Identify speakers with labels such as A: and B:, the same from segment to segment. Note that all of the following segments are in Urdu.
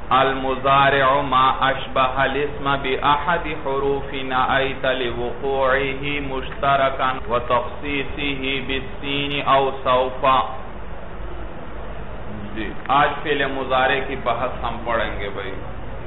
A: المضارع ما اشبه الاسم بأحد حروف نأيت لوقوعه مشتركا وتخصيصه بالسين او سوف. جی آج فعل مضارع کی بحث ہم پڑھیں گے بھائی.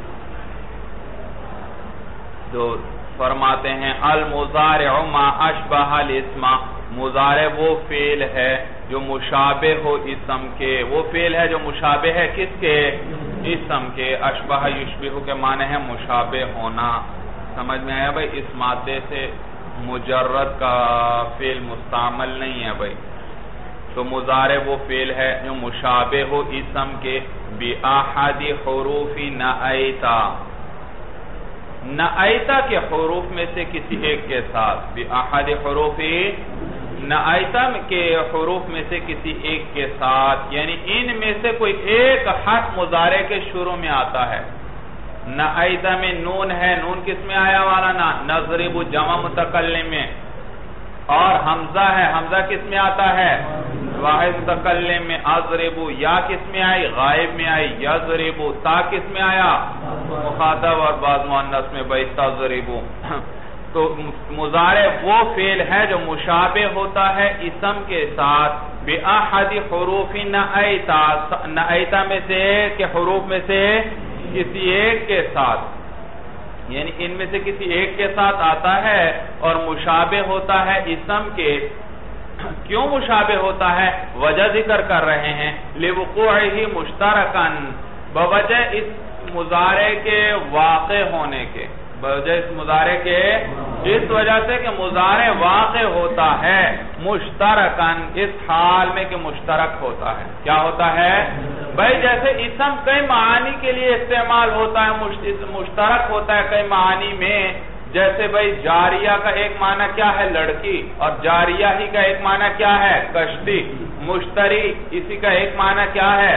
A: جو فرماتے ہیں المضارع ما اشبہ الاسم، مضارع وہ فعل ہے جو مشابہ ہو اسم کے، وہ فعل ہے جو مشابہ ہے کس کے؟ اسم کے. اشبہ یشبہ کے معنی ہے مشابہ ہونا. سمجھ میں آیا بھائی؟ اس مادے سے مجرد کا فعل مستعمل نہیں ہے بھائی. تو مضارع وہ فعل ہے جو مشابہ ہو اسم کے بأحد حروف نأیتا، نأیتا کے حروف میں سے کسی ایک کے ساتھ. بأحد حروف نأیتا کے حروف میں سے کسی ایک کے ساتھ، یعنی ان میں سے کوئی ایک حرف مضارع کے شروع میں آتا ہے. نأیتا میں نون ہے، نون کس میں آیا والا نا؟ نضرب جمع متکلم میں. اور حمزہ ہے، حمزہ کس میں آتا ہے؟ واحد متکلم میں. اضرب یا کس میں آئی؟ غائب میں آئی. یضرب تا کس میں آیا؟ مخاطب اور بعض مؤنث میں بھائی تضرب. تو مضارع وہ فعل ہے جو مشابہ ہوتا ہے اسم کے ساتھ بأحد حروف نأیتا، نأیتا میں سے کے حروف میں سے کسی ایک کے ساتھ، یعنی ان میں سے کسی ایک کے ساتھ آتا ہے اور مشابہ ہوتا ہے اسم کے. کیوں مشابہ ہوتا ہے؟ وجہ ذکر کر رہے ہیں. لوقوعہ مشترکا، بوجہ اس مضارع کے واقع ہونے کے، بوجہ اس مضارع کے اس وجہ سے کہ مضارع واقع ہوتا ہے مشترکا، اس حال میں کہ مشترک ہوتا ہے. کیا ہوتا ہے بھائی؟ جیسے اسم کئی معانی کے لیے استعمال ہوتا ہے، مشترک ہوتا ہے کئی معانی میں. جیسے بھائی جاریہ کا ایک معنی کیا ہے؟ لڑکی. اور جاریہ ہی کا ایک معنی کیا ہے؟ کشتی. مشتری اسی کا ایک معنی کیا ہے؟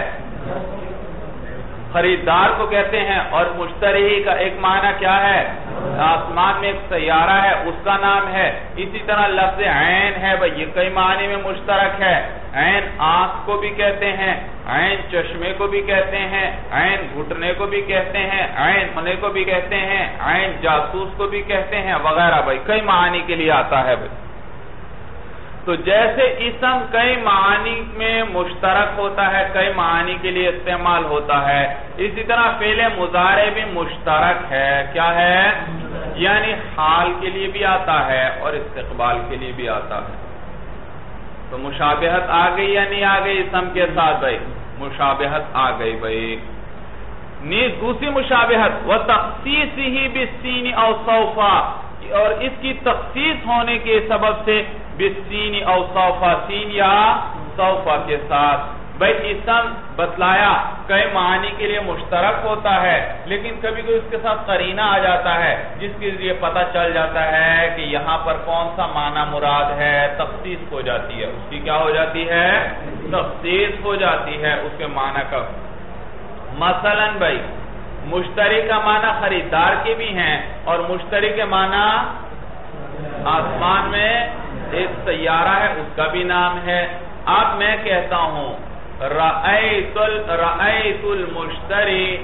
A: خریدار کو کہتے ہیں. اور مشتری کا ایک معنی کیا ہے؟ آسمان میں ایک سیارہ ہے اس کا نام ہے. اسی طرح لفظ عین ہے بھائی، یہ کئی معنی میں مشترک ہے. عین آنکھ کو بھی کہتے ہیں، عین چشمے کو بھی کہتے ہیں، عین گھٹنے کو بھی کہتے ہیں، عین ہونے کو بھی کہتے ہیں، عین جاسوس کو بھی کہتے ہیں وغیرہ بھائی، کئی معنی کے لیے آتا ہے بھائی. تو جیسے اسم کئی معانی میں مشترک ہوتا ہے، کئی معانی کے لیے استعمال ہوتا ہے، اسی طرح فعل مضارع بھی مشترک ہے. کیا ہے؟ یعنی حال کے لیے بھی آتا ہے اور استقبال کے لیے بھی آتا ہے. تو مشابہت آ گئی یا نہیں آ گئی اسم کے ساتھ بھائی؟ مشابہت آ گئی بھائی. نیز دوسری مشابہت وَتَخْصِيصِهِ بِالسِّينِ أَوْ سَوْفَ، اور اس کی تخصیص ہونے کے سبب سے بالسین او سوفا، سین یا سوفا کے ساتھ. بھائی اسم بتلایا کئی معنی کے لیے مشترک ہوتا ہے، لیکن کبھی کوئی اس کے ساتھ قرینہ آ جاتا ہے جس کے ذریعے پتہ چل جاتا ہے کہ یہاں پر کون سا معنی مراد ہے. تخصیص ہو جاتی ہے، اس کی کیا ہو جاتی ہے؟ تخصیص ہو جاتی ہے اس کے معنی کا. مثلا بھائی مشتری کا معنی خریدار کے بھی ہیں، اور مشتری کے معنی آسمان میں ایک سیارہ ہے اس کا بھی نام ہے. اب میں کہتا ہوں رأیت المشتری،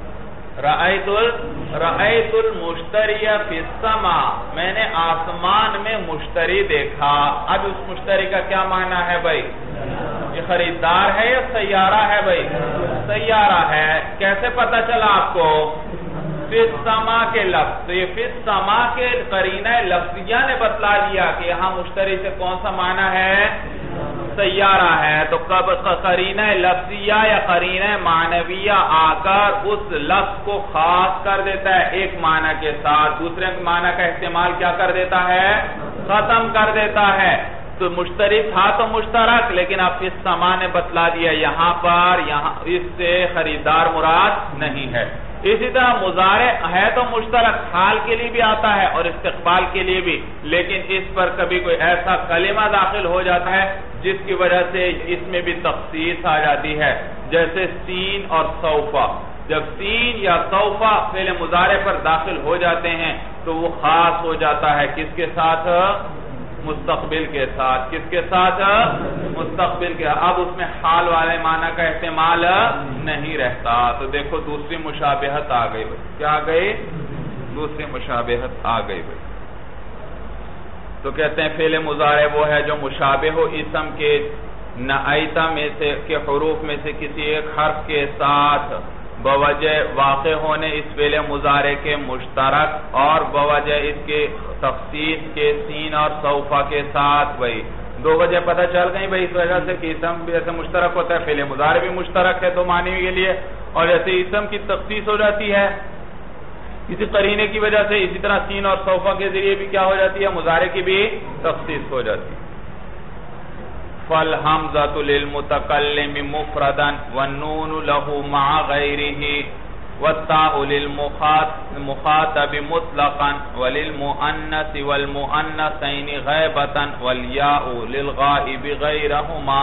A: رأیت المشتری فی السماء، میں نے آسمان میں مشتری دیکھا. اب اس مشتری کا کیا معنی ہے بھائی؟ یہ خریدار ہے یا سیارہ ہے بھائی؟ سیارہ ہے. کیسے پتہ چلا آپ کو؟ فی السماء کے لفظ. تو یہ فی السماء کے قرینہ لفظیہ نے بتلا دیا کہ یہاں مشتری سے کون سا معنی ہے؟ سیارہ ہے. تو قرینہ لفظیہ یا قرینہ معنویہ آ کر اس لفظ کو خاص کر دیتا ہے ایک معنی کے ساتھ، دوسرے معنی کا استعمال کیا کر دیتا ہے؟ ختم کر دیتا ہے. تو مشتری تھا تو مشترک، لیکن اب اس سما نے بتلا دیا یہاں پر اس سے خریدار مراد نہیں ہے. اسی طرح مضارع ہے تو مشترک، حال کے لیے بھی آتا ہے اور استقبال کے لیے بھی، لیکن اس پر کبھی کوئی ایسا کلمہ داخل ہو جاتا ہے جس کی وجہ سے اس میں بھی تخصیص آ جاتی ہے. جیسے سین اور سوفا، جب سین یا سوفا فعل مضارع پر داخل ہو جاتے ہیں تو وہ خاص ہو جاتا ہے کس کے ساتھ؟ مستقبل کے ساتھ. کس کے ساتھ؟ مستقبل کے. اب اس میں حال والے معنی کا احتمال نہیں رہتا. تو دیکھو دوسری مشابہت آ گئی. کیا آ گئی؟ دوسری مشابہت آ گئی. تو کہتے ہیں فعل مضارع وہ ہے جو مشابہ ہو اسم کے نعیتا میں سے کے حروف میں سے کسی ایک حرف کے ساتھ بوجہ واقع ہونے اس فعل مضارع کے مشترک اور بوجہ اس کے تخصیص کے سین اور سوفہ کے ساتھ. بھائی دو وجہ پتہ چل گئی بھائی اس وجہ سے کہ اسم بھی ایسے مشترک ہوتا ہے, فعل مضارع بھی مشترک ہے دو معنی کے لیے, اور جیسے اسم کی تخصیص ہو جاتی ہے کسی قرینے کی وجہ سے, اسی طرح سین اور سوفہ کے ذریعے بھی کیا ہو جاتی ہے, مضارع کی بھی تخصیص ہو جاتی ہے. فالحمزۃ للمتکلم مفردا والنون له مع غیرہ والتاء للمخاطب مطلقا وللمؤنث والمؤنثین غیبۃ والیاء للغائب غیرہما.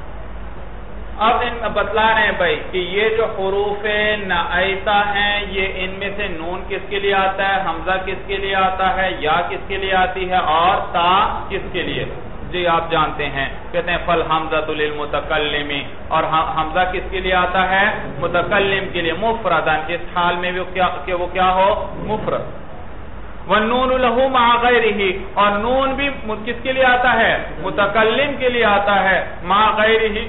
A: اب ان میں بتلا رہے ہیں بھائی کہ یہ جو حروف نعیتا ہیں یہ ان میں سے نون کس کے لیے آتا ہے, حمزہ کس کے لیے آتا ہے, یا کس کے لیے آتی ہے, اور تا کس کے لیے؟ جی آپ جانتے ہیں, کہتے ہیں فالحمزۃ للمتکلم, اور حمزہ کس کے لیے آتا ہے, متکلم کے لیے, مفردن اس حال میں کہ وہ کیا ہو, مفرد. والنون له مع غیرہ, اور نون بھی کس کے لیے آتا ہے, متکلم کے لیے آتا ہے, مع غیرہ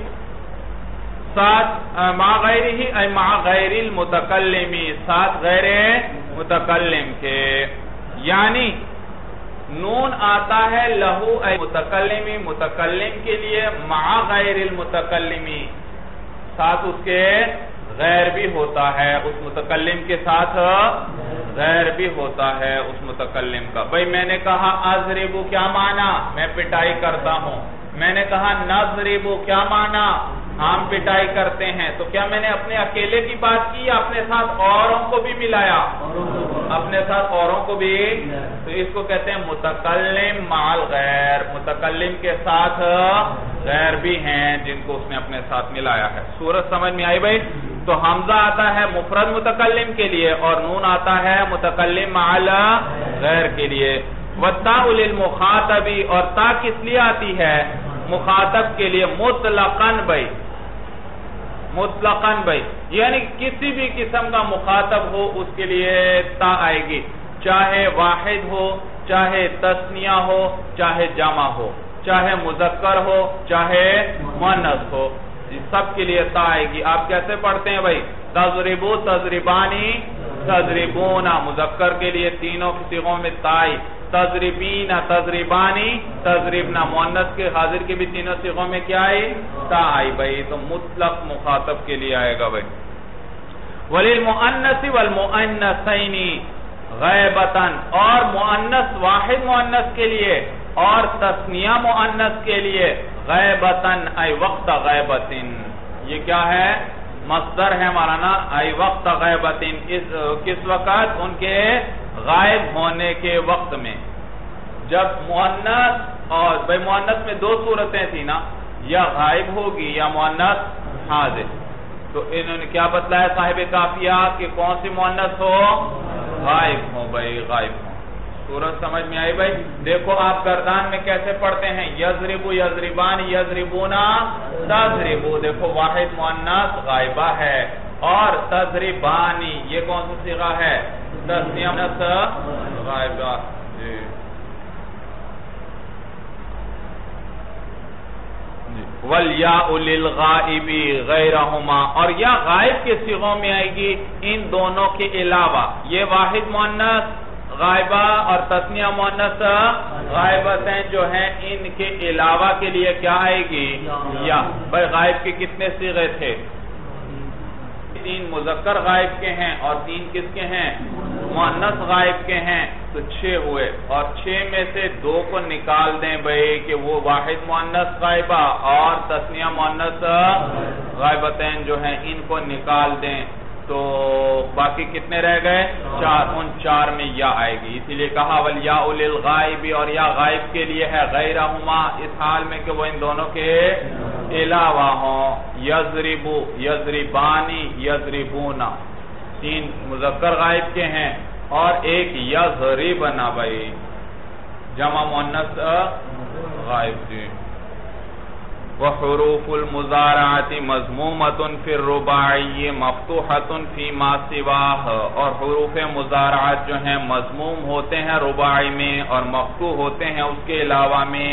A: ساتھ, مع غیرہ ای مع غیر المتکلم ساتھ غیر متکلم کے. یعنی نون آتا ہے لہو ای متکلمی متکلم کے لیے, مع غیر المتکلمی ساتھ اس کے غیر بھی ہوتا ہے, اس متکلم کے ساتھ غیر بھی ہوتا ہے اس متکلم کا. بھئی میں نے کہا اضربو کیا معنی, میں پٹائی کرتا ہوں. میں نے کہا نضربو کیا معنی, ہم پٹائی کرتے ہیں. تو کیا میں نے اپنے اکیلے کی بات کی یا اپنے ساتھ اوروں کو بھی ملایا, اپنے ساتھ اوروں کو بھی. تو اس کو کہتے ہیں متکلم مع الغیر, متکلم کے ساتھ غیر بھی ہیں جن کو اس نے اپنے ساتھ ملایا ہے. صورت سمجھ میں آئی بھائی؟ تو حمزہ آتا ہے مفرد متکلم کے لیے اور نون آتا ہے متکلم مع الغیر کے لیے. والتاء للمخاطب, اور تا کس لیے آتی ہے, مخاطب کے لیے, مطلقاً بھائی, مطلقاً بھائی یعنی کسی بھی قسم کا مخاطب ہو اس کے لیے تا آئے گی, چاہے واحد ہو, چاہے تثنیہ ہو, چاہے جمع ہو, چاہے مذکر ہو, چاہے مؤنث ہو, سب کے لیے تا آئے گی. آپ کیسے پڑھتے ہیں بھائی, تضربو تضربانی تضربونا, مذکر کے لیے تینوں صیغوں میں تا آئی, تضربین تضربانی تضربنا, مؤنث کے حاضر کے بھی تینوں صیغوں میں کیا آئی, تا آئی بھائی. تو مطلق مخاطب کے لیے آئے گا بھائی. وللمؤنث والمؤنثین غیبتاً, اور مؤنث واحد مؤنث کے لیے اور تثنیہ مؤنث کے لیے غیبتاً ای وقت غیبتن. یہ کیا ہے, مصدر ہے مولانا, ای وقت غیبتن, کس وقت, ان کے غائب ہونے کے وقت میں. جب مؤنث, اور بھائی مؤنث میں دو صورتیں تھی نا, یا غائب ہوگی یا مؤنث حاضر. تو انہوں نے کیا بتلایا صاحب کافیہ کہ کون سی مؤنث ہو, غائب ہو بھائی, غائب ہو. صورت سمجھ میں آئی بھائی؟ دیکھو آپ گردان میں کیسے پڑھتے ہیں, یضربو یضربان یضربونا تضربو, دیکھو واحد مؤنث غائبہ ہے, اور تضربانی یہ کون سی صیغہ ہے, تثنیہ مؤنث غائبہ. جی وَالْيَاءُ لِلْغَائِبِ غَيْرَهُمَا, اور یا غائب کے صیغوں میں آئے گی ان دونوں کے علاوہ. یہ واحد مؤنث غائبہ اور تثنیہ مؤنث غائبتیں جو ہیں ان کے علاوہ کے لیے کیا آئے گی, یا. بھائی غائب کے کتنے صیغے تھے, 3 مذکر غائب کے ہیں اور 3 کس کے ہیں, مؤنث غائب کے ہیں. تو 6 ہوئے, اور 6 میں سے 2 کو نکال دیں بھائی کہ وہ واحد مؤنث غائبہ اور تثنیہ مؤنث غائبتیں جو ہیں ان کو نکال دیں, تو باقی کتنے رہ گئے, 4. ان 4 میں یا آئے گی. اسی لیے کہا والیاء للغائب, اور یا غائب کے لیے ہے غیرہما, اس حال میں کہ وہ ان دونوں کے علاوہ ہوں. یضربو یضربانی یضربونا, 3 مذکر غائب کے ہیں اور ایک یضربنا بھائی جمع مؤنث غائب جی. وحروف المضارعۃ مضمومۃ فی الرباعی مفتوحۃ فی ما سواہ، اور حروف مضارعات جو ہیں مضموم ہوتے ہیں رباعی میں اور مفتوح ہوتے ہیں اس کے علاوہ میں.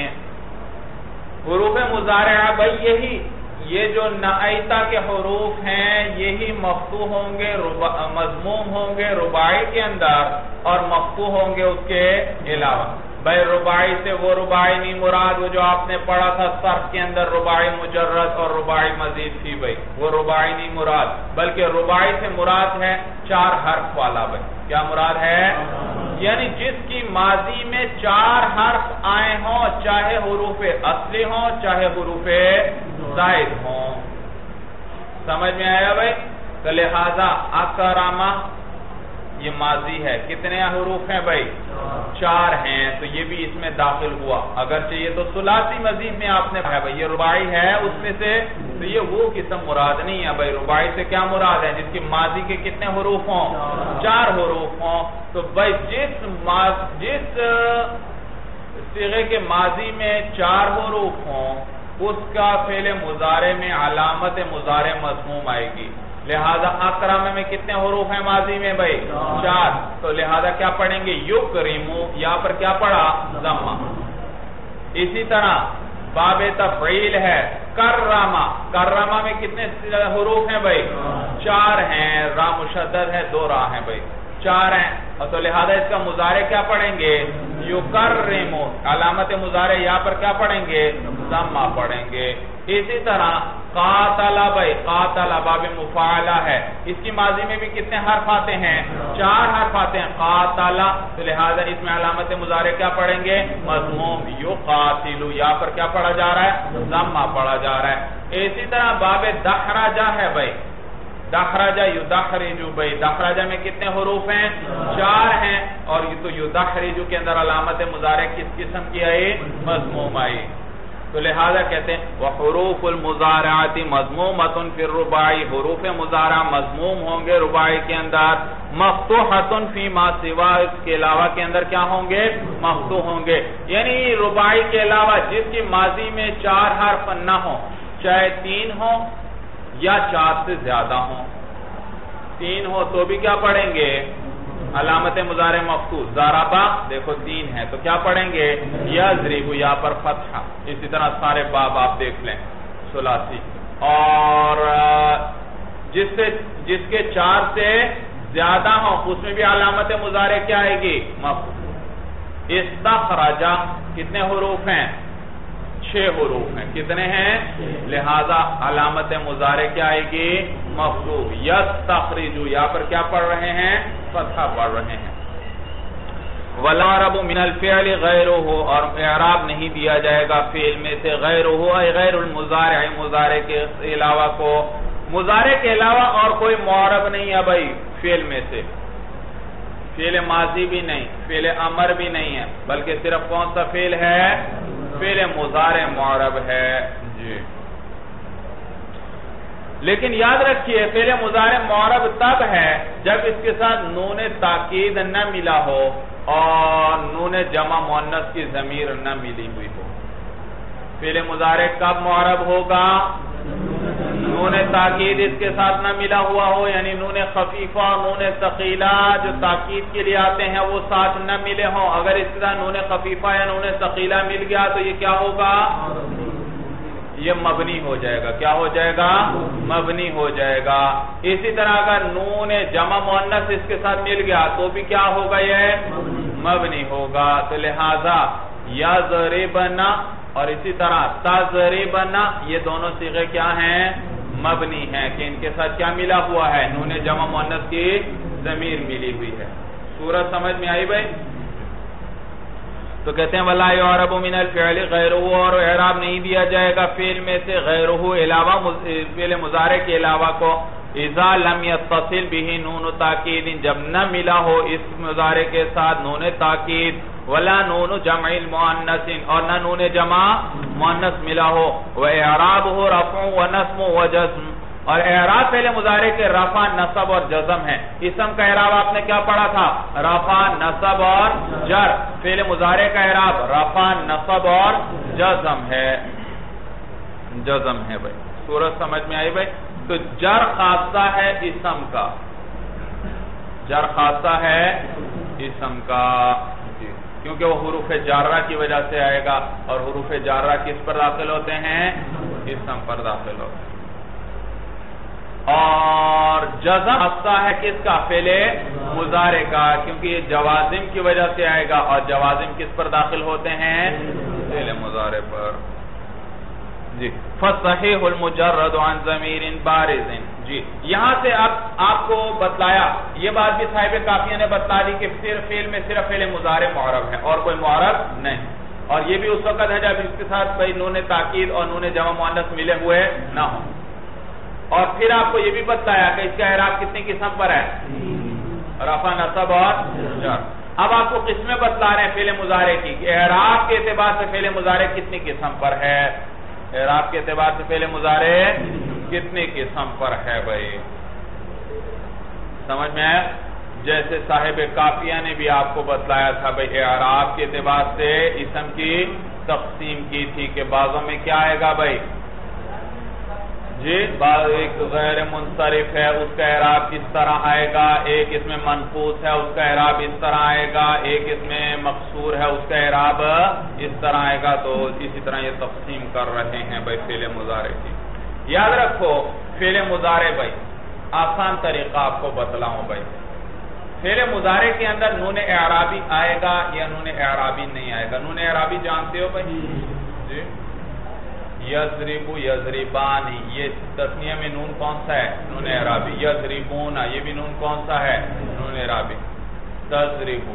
A: حروف مضارعہ بھئی یہ جو نعیتا کے حروف ہیں یہی مفتوح ہوں گے مضموم ہوں گے رباعی کے اندر اور مفتوح ہوں گے اس کے علاوہ. بھائی رباعی سے وہ رباعی نہیں مراد وہ جو آپ نے پڑھا تھا صرف کے اندر رباعی مجرد اور رباعی مزید تھی بھائی، وہ رباعی نہیں مراد، بلکہ رباعی سے مراد ہے 4 حرف والا. بھائی کیا مراد ہے؟ یعنی جس کی ماضی میں 4 حرف آئے ہوں، چاہے حروف اصلی ہوں چاہے حروف زائد ہوں. سمجھ میں آیا بھائی؟ تو لہذا اکرمہ یہ ماضی ہے، کتنے حروف ہیں بھائی؟ 4 ہیں، تو یہ بھی اس میں داخل ہوا. اگر چاہیے تو ثلاثی مزید میں آپ نے پڑھا بھائی یہ رباعی ہے اس میں سے، تو یہ وہ قسم مراد نہیں ہے بھائی. رباعی سے کیا مراد ہے؟ جس کی ماضی کے کتنے حروف ہوں؟ 4 حروف ہوں. تو بھائی جس صیغے کے ماضی میں 4 حروف ہوں اس کا فعل مضارع میں علامت مضارع مضموم آئے گی. لہذا اکرم میں کتنے حروف ہیں ماضی میں بھائی؟ 4. تو لہذا کیا پڑھیں گے؟ یکرمو، یہاں پر کیا پڑھا؟ ضمہ. اسی طرح باب تفعیل ہے کرما، کرما میں کتنے حروف ہیں بھائی؟ 4 ہیں، را مشدد ہے 2 را ہیں بھائی، 4 ہیں. اور تو لہذا اس کا مضارع کیا پڑھیں گے؟ یکرمو. علامت مضارع یہاں پر کیا پڑھیں گے؟ ضمہ پڑھیں گے. اسی طرح قاتل بھائی، قاتل باب مفاعلہ ہے، اس کی ماضی میں بھی کتنے حرف آتے ہیں؟ 4 حرف آتے ہیں قاتل. تو لہذا اس میں علامت مضارع کیا پڑھیں گے؟ مضموم. یقاتلو، یہاں پر کیا پڑھا جا رہا ہے؟ ضمہ پڑھا جا رہا ہے. اسی طرح باب دحرجہ ہے بھائی، دحرجہ یدحرجو بھائی، دحرجہ میں کتنے حروف ہیں؟ 4 ہیں، اور یہ تو یدحرجو کے اندر علامت مضارع کس قسم کی آئی؟ مضموم آئی. تو لہذا کہتے ہیں وحروف المضارعات مضمومۃ فی الرباعی، حروف مضارع مضموم ہوں گے رباعی کے اندر، مفتوحۃ فی ما سوا، اس کے علاوہ کے اندر کیا ہوں گے؟ مفتوح ہوں گے. یعنی رباعی کے علاوہ جس کی ماضی میں 4 حرف نہ ہوں، چاہے 3 ہوں یا 4 سے زیادہ ہوں. 3 ہو تو بھی کیا پڑھیں گے؟ علامت مضارع مفتوح. ضربہ دیکھو 3 ہے تو کیا پڑھیں گے؟ یضرب، یہاں پر فتحہ. اسی طرح سارے باب آپ دیکھ لیں ثلاثی. اور جس کے 4 سے زیادہ ہوں اس میں بھی علامت مضارع کیا آئے گی؟ مفتوح. استخرجہ کتنے حروف ہیں؟ 6 حروف ہیں. کتنے ہیں؟ لہذا علامت مضارع کیا آئے گی؟ مفتوح. یستخرجو، یہاں پر کیا پڑھ رہے ہیں؟ فتحہ پڑھ رہے ہیں. وَالْعَرَبُ مِنَ الْفِعْلِ غَيْرُهُ، اور اعراب نہیں دیا جائے گا فعل میں سے غیرہ اے غیر المضارع، مضارع کے علاوہ کو. مضارع کے علاوہ اور کوئی معرب نہیں ہے بھائی فعل میں سے. فعل ماضی بھی نہیں، فعل امر بھی نہیں ہے، بلکہ صرف کون سا فعل ہے؟ فعل مضارع معرب ہے جی. لیکن یاد رکھیے فعل مضارع معرب تب ہے جب اس کے ساتھ نون تاکید نہ ملا ہو اور نون جمع مؤنث کی ضمیر نہ ملی ہوئی ہو. فعل مضارع کب معرب ہوگا؟ نون تاکید اس کے ساتھ نہ ملا ہوا ہو، یعنی نون خفیفہ اور نون ثقیلہ جو تاکید کے لیے آتے ہیں وہ ساتھ نہ ملے ہوں. اگر اس کے ساتھ نون خفیفہ یا نون ثقیلہ مل گیا تو یہ کیا ہوگا؟ یہ مبنی ہو جائے گا. کیا ہو جائے گا؟ مبنی ہو جائے گا. اسی طرح اگر نون جمع مؤنث اس کے ساتھ مل گیا تو بھی کیا ہوگا؟ یہ مبنی ہوگا. تو لہذا یضربنا اور اسی طرح تضربنا یہ دونوں صیغے کیا ہیں؟ مبنی ہیں کہ ان کے ساتھ کیا ملا ہوا ہے؟ نون جمع مؤنث کی ضمیر ملی ہوئی ہے. صورت سمجھ میں آئی بھائی؟ تو کہتے ہیں وَلَا يُعْرَبُ مِنَ الْفِعْلِ غَيْرُهُ، اور اعراب نہیں دیا جائے گا فعل میں سے غیرہ علاوہ فعل مضارع کے علاوہ کو. اذا لم يتصل به نون تاکید، جب نہ ملا ہو اس مضارع کے ساتھ نون تاکید، ولا نون جمع المؤنث، اور نہ نون جمع مؤنث ملا ہو. واعرابه رفع ونصب وجزم، اور اعراب فعل مضارع کے رفع نصب اور جزم ہے. اسم کا اعراب آپ نے کیا پڑھا تھا؟ رفع نصب اور جر. فعل مضارع کا اعراب رفع نصب اور جزم ہے. جزم ہے بھائی. صورت سمجھ میں آئی بھائی؟ تو جر خاصہ ہے اسم کا. جر خاصہ ہے اسم کا کیونکہ وہ حروف جارہ کی وجہ سے آئے گا اور حروف جارہ کس پر داخل ہوتے ہیں؟ اسم پر داخل ہوتے ہیں. اور جزم خاصہ ہے کس کا؟ فعل مضارع کا کیونکہ یہ جوازم کی وجہ سے آئے گا اور جوازم کس پر داخل ہوتے ہیں؟ فعل مضارع پر. جی فصحیح المجرد عن ضمیر بارز. جی یہاں سے اب آپ کو بتلایا یہ بات بھی صاحب کافیہ نے بتلا دی کہ فعل میں صرف فعل مضارع معرب ہے اور کوئی معرب نہیں. اور یہ بھی اس وقت ہے جب اس کے ساتھ بھائی نون تاکید اور نون جمع مؤنث ملے ہوئے نہ ہوں. اور پھر آپ کو یہ بھی بتلایا کہ اس کا اعراب کتنی قسم پر ہے؟ رفع نصب اور جر. اب آپ کو قسمیں بتلا رہے ہیں فعل مضارع کی کہ اعراب کے اعتبار سے فعل مضارع کتنی قسم پر ہے. اعراب کے اعتبار سے فعل مضارع کتنی قسم پر ہے بھائی؟ سمجھ میں آیا؟ جیسے صاحب کافیہ نے بھی آپ کو بتلایا تھا بھائی اعراب کے اعتبار سے اسم کی تقسیم کی تھی کہ بعضوں میں کیا آئے گا بھائی؟ جی ایک غیر منصرف ہے اس کا اعراب اس طرح آئے گا. ایک اس میں منقوص ہے اس کا اعراب اس طرح آئے گا. ایک اس میں مقصور ہے اس کا اعراب اس طرح آئے گا. تو اسی طرح یہ تقسیم کر رہے ہیں بھائی فعل مضارع کی. یاد رکھو فعل مضارع بھائی آسان طریقہ آپ کو بتلاؤں بھائی. فعل مضارع کے اندر نون اعرابی آئے گا یا نون اعرابی نہیں آئے گا؟ نون اعرابی جانتے ہو بھائی؟ جی یضرب یضربانی یہ تثنیہ میں نون کون سا ہے؟ نون اعرابی. یضربون یہ بھی نون کون سا ہے؟ نون اعرابی. تضرب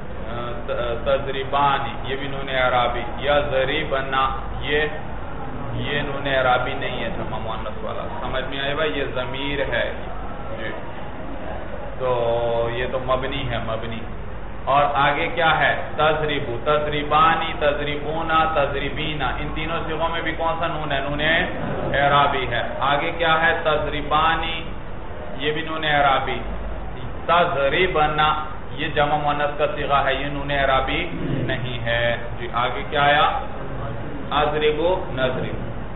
A: تضربانی یہ بھی نون اعرابی. یضربنا یہ نون اعرابی نہیں ہے جمع مؤنث والا. سمجھ میں آئے بھائی؟ یہ ضمیر ہے. جی تو یہ تو مبنی ہے مبنی. اور آگے کیا ہے؟ تضرب تضربانی تضربونا تضربینا. ان تینوں صیغوں میں بھی کون سا نون ہے؟ نون اعرابی ہے. آگے کیا ہے؟ تضربانی یہ بھی نون اعرابی. تضربنا یہ جمع مؤنث کا صیغہ ہے یہ نون اعرابی نہیں ہے. جی آگے کیا آیا؟ اضرب نضرب.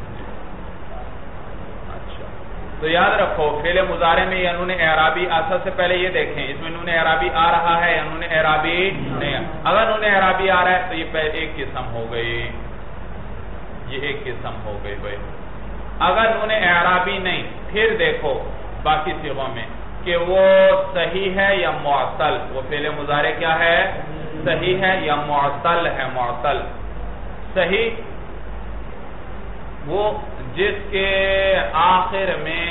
A: تو یاد رکھو فعل مضارع میں یا نون اعرابی سب سے پہلے یہ دیکھیں اس میں نون اعرابی آ رہا ہے یا نون اعرابی نہیں ہے. اگر نون اعرابی آ رہا ہے تو یہ ایک قسم ہو گئی. یہ ایک قسم ہو گئی بھائی. اگر نون اعرابی نہیں پھر دیکھو باقی صیغوں میں کہ وہ صحیح ہے یا معطل. وہ فعل مضارع کیا ہے؟ صحیح ہے یا معطل ہے؟ معطل. صحیح وہ جس کے آخر میں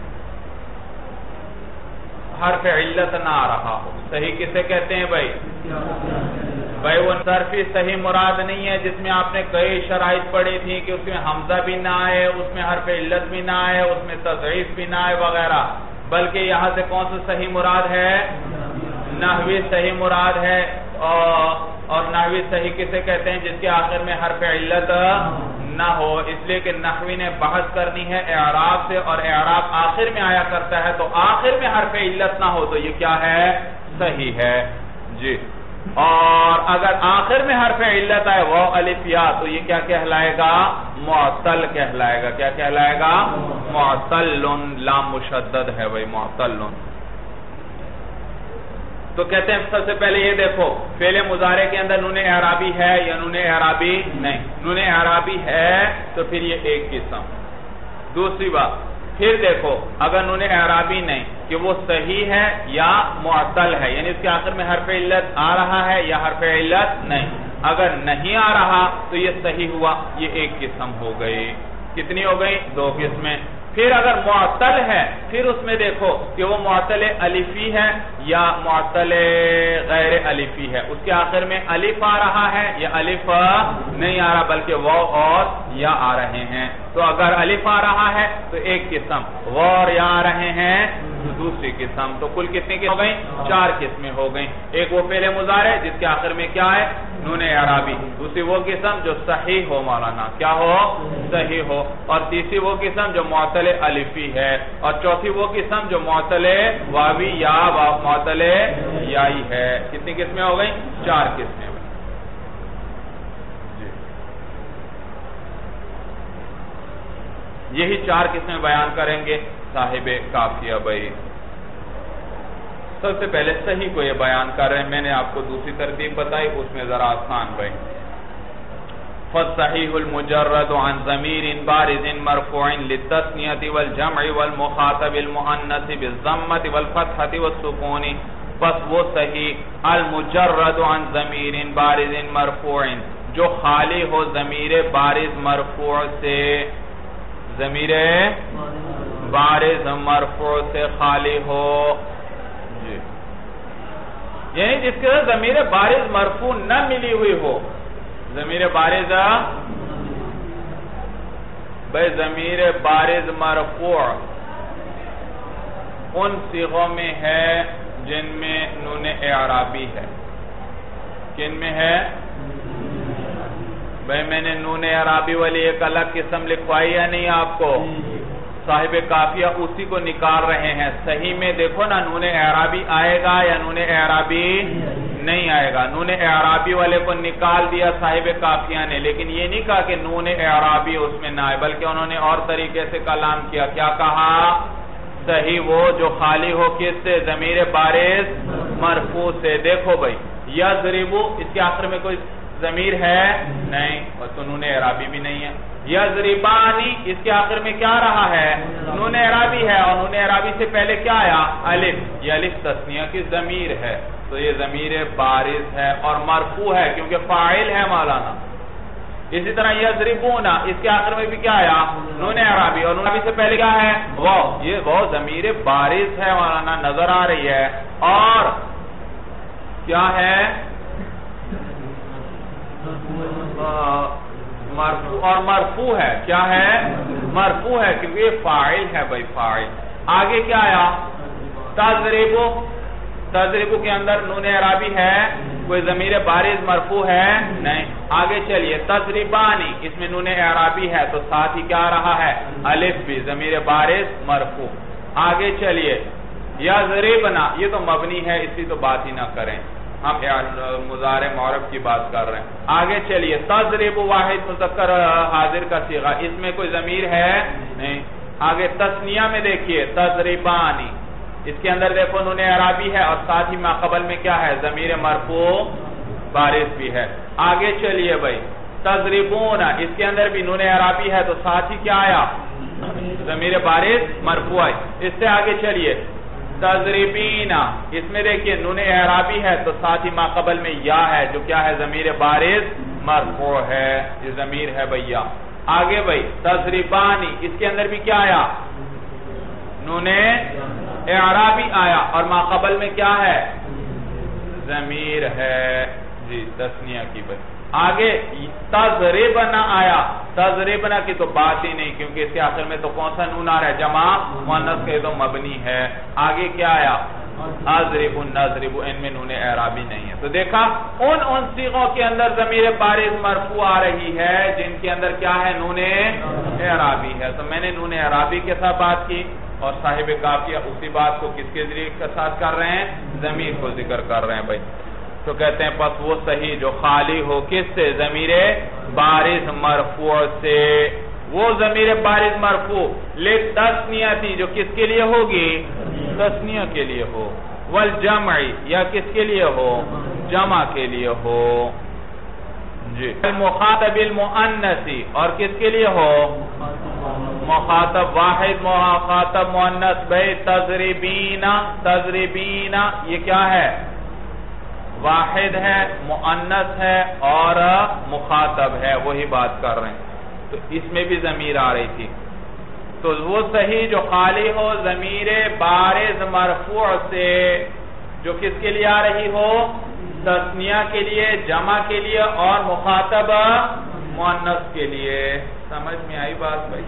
A: حرف علت نہ آ رہا ہو. صحیح کسے کہتے ہیں بھائی؟ بھائی وہ صرفی صحیح مراد نہیں ہے جس میں آپ نے کئی شرائط پڑھی تھی کہ اس میں حمزہ بھی نہ آئے اس میں حرف علت بھی نہ آئے اس میں تضعیف بھی نہ آئے وغیرہ. بلکہ یہاں سے کون سا صحیح مراد ہے؟ نحوی صحیح مراد ہے. اور نحوی صحیح کسے کہتے ہیں؟ جس کے آخر میں حرف علت نہ ہو. اس لیے کہ نحوی نے بحث کرنی ہے اعراب سے اور اعراب آخر میں آیا کرتا ہے تو آخر میں حرف علت نہ ہو تو یہ کیا ہے؟ صحیح ہے. جی اور اگر آخر میں حرف علت آئے وہ الف یا تو یہ کیا کہلائے گا؟ معطل کہلائے گا. کیا کہلائے گا؟ معطل. لام مشدد ہے بھائی معطل. تو کہتے ہیں سب سے پہلے یہ دیکھو فعل مضارع کے اندر نون اعرابی ہے یا نون اعرابی نہیں. نون اعرابی ہے تو پھر یہ ایک قسم. دوسری بات پھر دیکھو اگر نون اعرابی نہیں کہ وہ صحیح ہے یا معطل ہے یعنی اس کے آخر میں حرف علت آ رہا ہے یا حرف علت نہیں. اگر نہیں آ رہا تو یہ صحیح ہوا. یہ ایک قسم ہو گئی. کتنی ہو گئی؟ دو قسمیں. پھر اگر معطل ہے پھر اس میں دیکھو کہ وہ معطل الفی ہے یا معطل غیر الفی ہے. اس کے آخر میں الف آ رہا ہے یا الف نہیں آ رہا بلکہ واو اور یا آ رہے ہیں. تو اگر الف آ رہا ہے تو ایک قسم. واو اور یا آ رہے ہیں دوسری قسم. تو کل کتنی ہو گئی؟ چار قسمیں ہو گئیں. ایک وہ فعل مضارع جس کے آخر میں کیا ہے؟ نون اعرابی. دوسری وہ قسم جو صحیح ہو مولانا. کیا ہو؟ صحیح ہو، اور تیسری وہ قسم جو معطل الفی ہے، اور چوتھی وہ قسم جو معطل واوی یا معطل یائی ہے۔ کتنی قسمیں ہو گئیں؟ 4 قسمیں ہوئی۔ یہی 4 قسمیں بیان کریں گے صاحب کافیہ بھائی۔ سب سے پہلے صحیح کو یہ بیان کر رہے ہیں، میں نے آپ کو دوسری ترتیب بتائی، اس میں ذرا آسان بھائی۔ فالصحیح المجرد عن ضمیر بارز مرفوع للتثنیۃ والجمع والمخاطب المؤنث بالضمۃ والفتحۃ والسکون، بس وہ صحیح المجرد عن ضمیر بارز مرفوع جو خالی ہو ضمیر بارز مرفوع سے، ضمیر بارز مرفوع سے خالی ہو، جی یعنی جس کے ساتھ ضمیر بارز مرفوع نہ ملی ہوئی ہو۔ ضمیر بارز بھئی ضمیر بارز مرفوع ان صیغوں میں ہے جن میں نون اعرابی ہے۔ کن میں ہے؟ بھئی میں نے نون اعرابی والی ایک الگ قسم لکھوائی ہے نہیں آپ کو؟ صاحب کافیہ اسی کو نکال رہے ہیں۔ صحیح میں دیکھو نا، نون اعرابی آئے گا یا نون اعرابی نہیں آئے گا؟ نون اعرابی والے کو نکال دیا صاحب کافیہ نے، لیکن یہ نہیں کہا کہ نون اعرابی اس میں نہ آئے، بلکہ انہوں نے اور طریقے سے کلام کیا۔ کیا کہا؟ صحیح وہ جو خالی ہو کس سے؟ ضمیر بارز مرفوع سے۔ دیکھو بھائی یضربو، اس کے آخر میں کوئی ضمیر ہے نہیں، اور تو نون اعرابی بھی نہیں ہے۔ یضربانی، اس کے آخر میں کیا رہا ہے؟ نون اعرابی ہے، اور نون اعرابی سے پہلے کیا آیا؟ الف، یہ الف تثنیہ کی ضمیر ہے، تو یہ ضمیر بارز ہے اور مرفوع ہے کیونکہ فاعل ہے مولانا۔ اسی طرح یضربونا، اس کے آخر میں بھی کیا آیا؟ نون اعرابی، اور نون اعرابی سے پہلے کیا ہے؟ وہ، یہ وہ ضمیر بارز ہے مولانا، نظر آ رہی ہے، اور کیا ہے؟ مرفوع، اور مرفوع ہے۔ کیا ہے؟ مرفوع ہے کیونکہ یہ فاعل ہے بھائی، فاعل۔ آگے کیا آیا؟ تضربو، تضربو کے اندر نون اعرابی ہے، کوئی ضمیر بارز مرفوع ہے نہیں۔ آگے چلیے تضربانی، اس میں نون اعرابی ہے تو ساتھ ہی کیا رہا ہے؟ الف بھی، ضمیر بارز مرفوع۔ آگے چلیے یضربنا، یہ تو مبنی ہے، اس کی تو بات ہی نہ کریں، ہم مضارع معرب کی بات کر رہے ہیں۔ آگے چلیے تضرب واحد مذکر حاضر کا صیغہ، اس میں کوئی ضمیر ہے نہیں۔ آگے تثنیہ میں دیکھیے تضربانی، اس کے اندر دیکھو نون اعرابی ہے اور ساتھ ہی ما قبل میں کیا ہے؟ ضمیر مرفوع بارز بھی ہے۔ آگے چلیے بھائی تضربون، اس کے اندر بھی نون اعرابی ہے تو ساتھ ہی کیا آیا؟ ضمیر بارز مرفوع ہے۔ اس سے آگے چلیے تضربینا، اس میں دیکھیے نون اعرابی ہے تو ساتھ ہی ما قبل میں یا ہے جو کیا ہے؟ ضمیر بارز مرفوع ہے، یہ ضمیر ہے بھیا۔ آگے بھائی تضربانی، اس کے اندر بھی کیا آیا؟ نون اعرابی آیا اور ما قبل میں کیا ہے؟ ضمیر ہے، جی تثنیہ کی بھائی۔ آگے تضربنا آیا، تضربنا کی تو بات ہی نہیں کیونکہ اس کے آخر میں تو کون سا نون آ رہا ہے؟ جمع مؤنث کے تو مبنی ہے۔ آگے کیا آیا؟ اضرب نضرب، ان میں نون اعرابی نہیں ہے۔ تو دیکھا ان صیغوں کے اندر ضمیر بارز مرفوع آ رہی ہے جن کے اندر کیا ہے؟ نون اعرابی ہے۔ تو میں نے نون اعرابی کے ساتھ بات کی، اور صاحب کافیہ اسی بات کو کس کے ذریعے کے ساتھ کر رہے ہیں؟ ضمیر کو ذکر کر رہے ہیں بھائی۔ تو کہتے ہیں پس وہ صحیح جو خالی ہو کس سے؟ ضمیر بارز مرفوع سے۔ وہ ضمیر بارز مرفوع للتثنیۃ جو کس کے لیے ہوگی؟ تثنیہ کے لیے ہو، والجمع یا کس کے لیے ہو؟ جمع کے لیے ہو، جی۔ المخاطب المؤنث، اور کس کے لیے ہو؟ مخاطب واحد، مخاطب مؤنث بھائی تضربینا، تضربینا یہ کیا ہے؟ واحد ہے، مؤنث ہے اور مخاطب ہے، وہی بات کر رہے ہیں، تو اس میں بھی ضمیر آ رہی تھی۔ تو وہ صحیح جو خالی ہو ضمیر بارز مرفوع سے، جو کس کے لیے آ رہی ہو؟ تثنیہ کے لیے، جمع کے لیے اور مخاطب مؤنث کے لیے۔ سمجھ میں آئی بات بھائی؟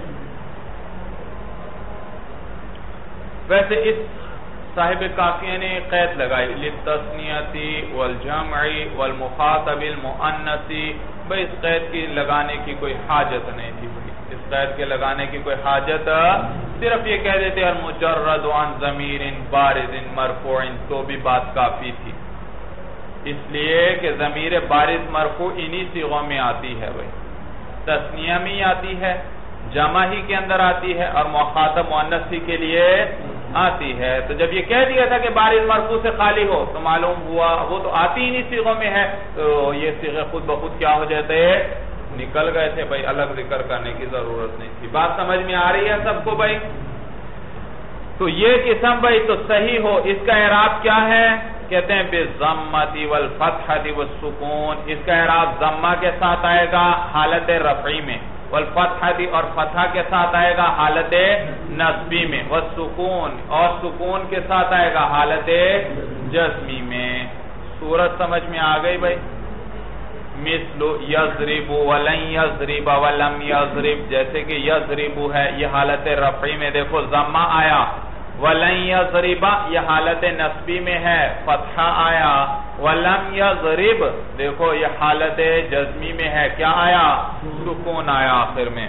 A: ویسے اس صاحب کافیہ نے قید لگائی للتثنیۃ والجمع والمخاطب المؤنث، بھئی اس قید کی لگانے کی کوئی حاجت نہیں تھی بھائی۔ اس قید کے لگانے کی کوئی حاجت، صرف یہ کہہ دیتے المجرد عن ضمیر بارز مرفوع تو بھی بات کافی تھی، اس لیے کہ ضمیر بارز مرفوع انہی صیغوں میں آتی ہے بھائی، تثنیہ میں آتی ہے، جمع ہی کے اندر آتی ہے، اور مخاطب مؤنث ہی کے لیے آتی ہے۔ تو جب یہ کہہ دیا تھا کہ بارز مرفوع سے خالی ہو تو معلوم ہوا وہ تو آتی ہی نہیں صیغوں میں ہے، تو یہ صیغے خود بخود کیا ہو جاتے، نکل گئے تھے بھائی، الگ ذکر کرنے کی ضرورت نہیں تھی۔ بات سمجھ میں آ رہی ہے سب کو بھائی؟ تو یہ قسم بھائی تو صحیح ہو، اس کا اعراب کیا ہے؟ کہتے ہیں بالضمۃ والفتحۃ والسکون، اس کا اعراب ضمہ کے ساتھ آئے گا حالت رفعی میں، والفتحۃ اور فتحہ کے ساتھ آئے گا حالت نصبی میں، والسکون اور سکون کے ساتھ آئے گا حالت جزمی میں۔ صورت سمجھ میں آ گئی بھائی؟ مثل یضرب ولن یضرب ولم یضرب، جیسے کہ یضرب ہے یہ حالت رفعی میں دیکھو ضمہ آیا، ولن یضرب یہ حالت نصبی میں ہے فتحہ آیا، ولم یضرب دیکھو یہ حالت جزمی میں ہے کیا آیا، سکون آیا آخر میں۔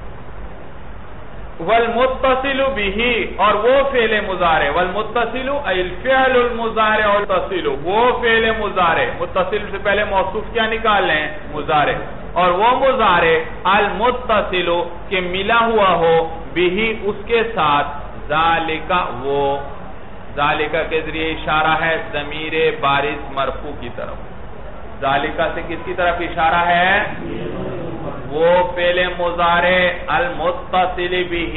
A: والمتصل به اور وہ فعل مضارع، والمتصل ای الفعل المضارع المتصل، وہ فعل مضارع، متصل سے پہلے موصوف کیا نکال لیں، مضارع، اور وہ مضارع المتصل کہ ملا ہوا ہو به اس کے ساتھ، ذالک وہ، ذالک کے ذریعے اشارہ ہے ضمیر بارز مرفوع کی طرف، ذالک سے کس کی طرف اشارہ ہے، وہ فعل مضارع المتصل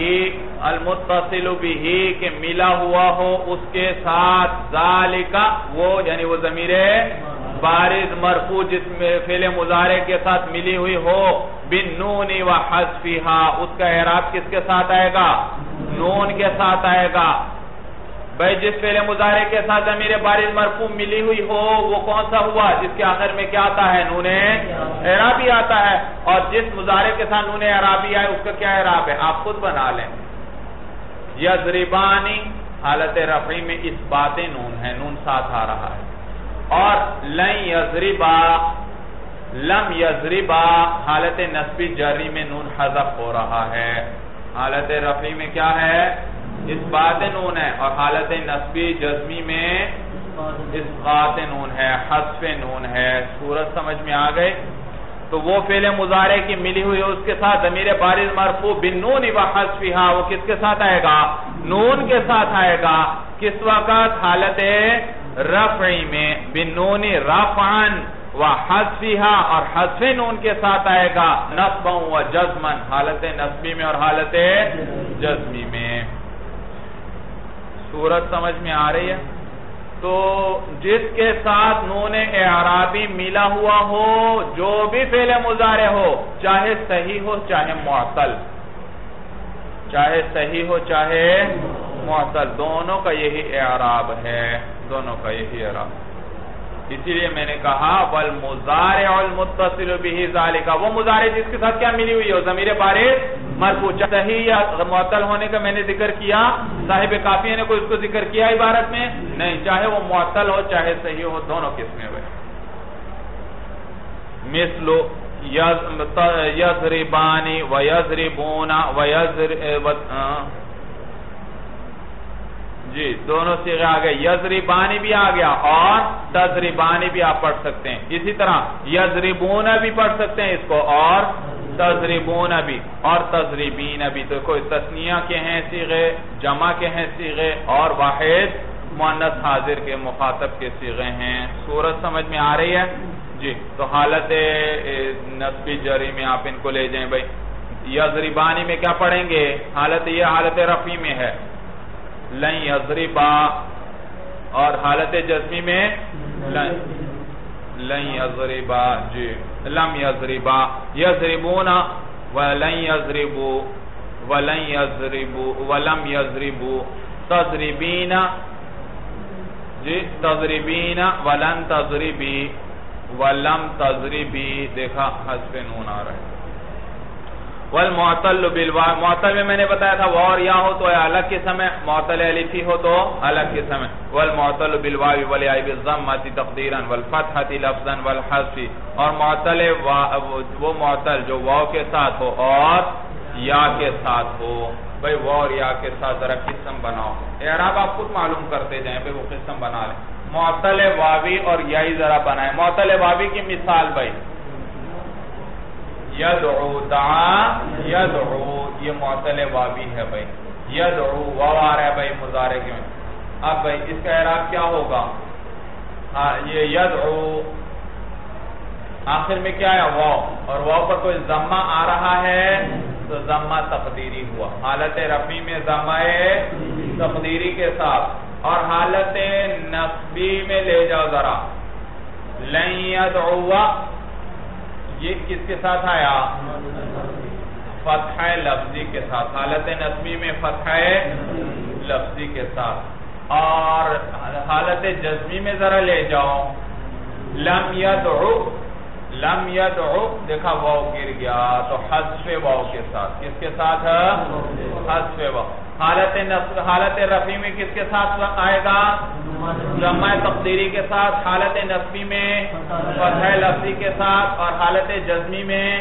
A: به کہ ملا ہوا ہو اس کے ساتھ، ذالک وہ یعنی وہ ضمیر بارز مرفوع جس میں فعل مضارع کے ساتھ ملی ہوئی ہو، بالنون وحذفها، اس کا اعراب کس کے ساتھ آئے گا، نون کے ساتھ آئے گا۔ بھائی جس فعل مضارع کے ساتھ ضمیر بارز مرفوع ملی ہوئی ہو وہ کون سا ہوا، جس کے آخر میں کیا آتا ہے، نون اعرابی آتا ہے، اور جس مضارع کے ساتھ نون اعرابی آئے اس کا کیا اعراب ہے، آپ خود بنا لیں۔ یضربانی حالت رفعی میں اس بات نون ہے، نون ساتھ آ رہا ہے، اور لن یضربا، لم یضربا حالت نصبی جری میں نون حذف ہو رہا ہے، حالت رفعی میں کیا ہے، اس بات نون ہے، اور حالت نصبی جزمی میں اسقاط نون ہے، حذف نون ہے۔ صورت سمجھ میں آ گئے؟ تو وہ فعل مضارع کی ملی ہوئی اس کے ساتھ ضمیر بارز مرفوع بالنون وحذفها، وہ کس کے ساتھ آئے گا، نون کے ساتھ آئے گا، کس وقت، حالت رفعی میں، بالنون رفعا وحذفها اور حذف نون کے ساتھ آئے گا، نصبا وجزما حالت نصبی میں اور حالت جزمی میں۔ صورت سمجھ میں آ رہی ہے؟ تو جس کے ساتھ نون اعرابی ملا ہوا ہو، جو بھی فعل مضارع ہو، چاہے صحیح ہو چاہے معطل، چاہے صحیح ہو چاہے معطل، دونوں کا یہی اعراب ہے، دونوں کا یہی اعراب۔ اسی لیے میں نے کہا والمضارع المتصل به ذالک، وہ مضارع جس کے ساتھ کیا ملی ہوئی ہو، ضمیر بارز مرفوع، صحیح یا معطل ہونے کا میں نے ذکر کیا، صاحب کافیہ نے کوئی اس کو ذکر کیا عبارت میں نہیں، چاہے وہ معطل ہو چاہے صحیح ہو، دونوں قسمیں ہوئے۔ مثل یضربانی ویضربون جی دونوں صیغے آ گئے، یضربانی بھی آ گیا اور تضربانی بھی آپ پڑھ سکتے ہیں، اسی طرح یضربون بھی پڑھ سکتے ہیں اس کو، اور تضربون بھی اور تضربین بھی، تو کوئی تثنیہ کے ہیں صیغے، جمع کے ہیں صیغے، اور واحد مؤنث حاضر کے مخاطب کے صیغے ہیں۔ صورت سمجھ میں آ رہی ہے؟ جی تو حالت نصبی جری میں آپ ان کو لے جائیں بھائی، یضربانی میں کیا پڑھیں گے، حالت یہ حالت رفعی میں ہے، لن یضربا، اور حالت جزمی میں لن یضربا، جی لم یضربا، یضربون ولن یضربو ولن یضربو ولم یضربو، تضربین جی تضربین ولن تضربی ولم تضربی، دیکھا حذف نون آ رہا ہے۔ والمعطل بالواو، معطل میں نے بتایا تھا واو اور یا ہو تو الگ قسم ہے، معطل الفی ہو تو الگ قسم ہے۔ والمعطل بالواو والیاء بالضمۃ تقدیرا والفتحۃ لفظا والحذف، اور معطل وہ معطل جو واو کے ساتھ ہو اور یا کے ساتھ ہو. بھئی واو اور یا کے ساتھ ذرا قسم بناؤ. اعراب آپ خود معلوم کرتے جائیں بھئی وہ قسم بنا لیں. معطل واوی اور یائی ذرا بنائیں. معطل واوی کی مثال بھئی یدعو دعا یدعو یہ معطل واوی ہے بھئی. یدعو واو آ رہا ہے بھئی مضارع میں. اب بھئی اس کا اعراب کیا ہوگا؟ یہ یدعو آخر میں کیا ہے؟ واو. اور واو پر کوئی ضمہ آ رہا ہے تو ضمہ تقدیری ہوا. حالت رفعی میں ضمہ تقدیری کے ساتھ. اور حالت نصبی میں لے جاؤ ذرا. لن یدعو یہ کس کے ساتھ آیا؟ فتح لفظی کے ساتھ. حالت نصبی میں فتح لفظی کے ساتھ. اور حالت جزمی میں ذرا لے جاؤ. لم یدعو لم یدعو دیکھا واو گر گیا تو حذف واو کے ساتھ. کس کے ساتھ؟ حذف واو. حالت رفعی میں کس کے ساتھ آئے گا؟ ضمہ تقدیری کے ساتھ. حالت نصبی میں فتح لفظی کے ساتھ. اور حالت جزمی میں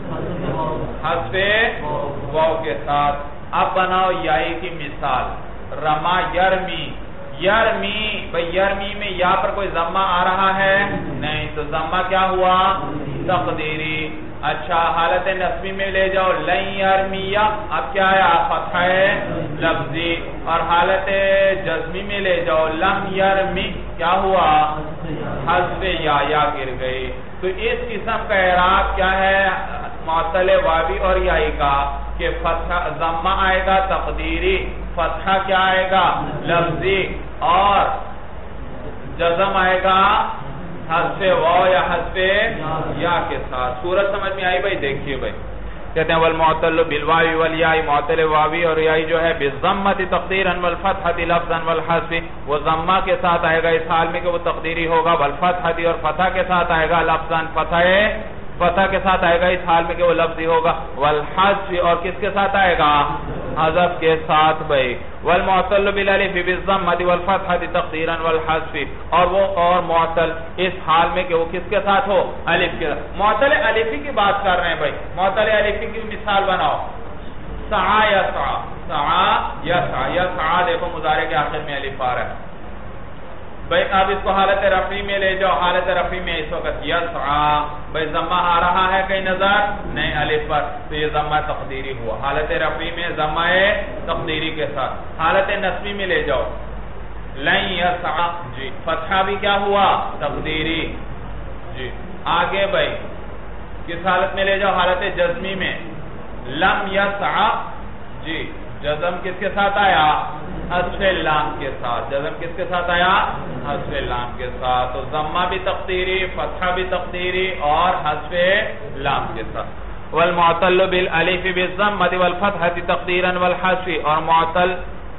A: حذف واو کے ساتھ. اب بناؤ یائی کی مثال. رما یرمی. یرمی بھئی یرمی میں یا پر کوئی ضمہ آ رہا ہے؟ نہیں. تو ضمہ کیا ہوا؟ تقدیری. اچھا حالت نصبی میں لے جاؤ. لن یرمیہ اب کیا آیا؟ فتح لفظی. اور حالت جزمی میں لے جاؤ. لم یرمی کیا ہوا؟ حذف یا گر گئی. تو اس قسم کا اعراب کیا ہے معطل واوی اور یائی کا؟ کہ فتح ضمہ آئے گا تقدیری. فتحہ کیا آئے گا؟ لفظی. اور جزم آئے گا حذف واو یا حذف یا کے ساتھ. صورت سمجھ میں آئی بھائی؟ دیکھیے بھائی کہتے ہیں والمعطل بالواوی والیائی. معطل واوی اور یائی جو ہے بالضمۃ تقدیرا والفتحۃ لفظا والحذف. وہ ضمہ کے ساتھ آئے گا اس حال میں کہ وہ تقدیری ہوگا. والفتحۃ اور فتح کے ساتھ آئے گا لفظا. فتح کے ساتھ آئے گا اس حال میں کہ وہ لفظی ہوگا. والحذف اور کس کے ساتھ آئے گا؟ حذف کے ساتھ بھائی. والمعطل بالالف بالضمۃ والفتحۃ تقدیرا والحذف. اور معطل اس حال میں کہ وہ کس کے ساتھ ہو؟ الف کے ساتھ. معطل الفی کی بات کر رہے ہیں بھائی. معطل الفی کی مثال بناؤ. سعا یسعا. سعا یسعا. یسعا دیکھو مضارع کے آخر میں الف آ رہا ہے بھئی. اب اس کو حالت رفعی میں لے جاؤ. حالت رفعی میں اس وقت یسعا بھئی ضمہ آ رہا ہے کہیں نظر نہیں الف پر. تو یہ ضمہ تقدیری ہوا. حالت رفعی میں ضمہ تقدیری کے ساتھ. حالت نصبی میں لے جاؤ. لن یسعا جی فتحہ بھی کیا ہوا؟ تقدیری جی. آگے بھئی کس حالت میں لے جاؤ؟ حالت جزمی میں. لم یسعا جی جزم کس کے ساتھ آیا؟ حذف لام کے ساتھ. جزم کس کے ساتھ آیا؟ حذف لام کے ساتھ. تو ضمہ بھی تقدیری، فتحہ بھی تقدیری اور حذف لام کے ساتھ. والمعطل بالالف بالضمۃ والفتحۃ تقدیرا والحذف. اور معطل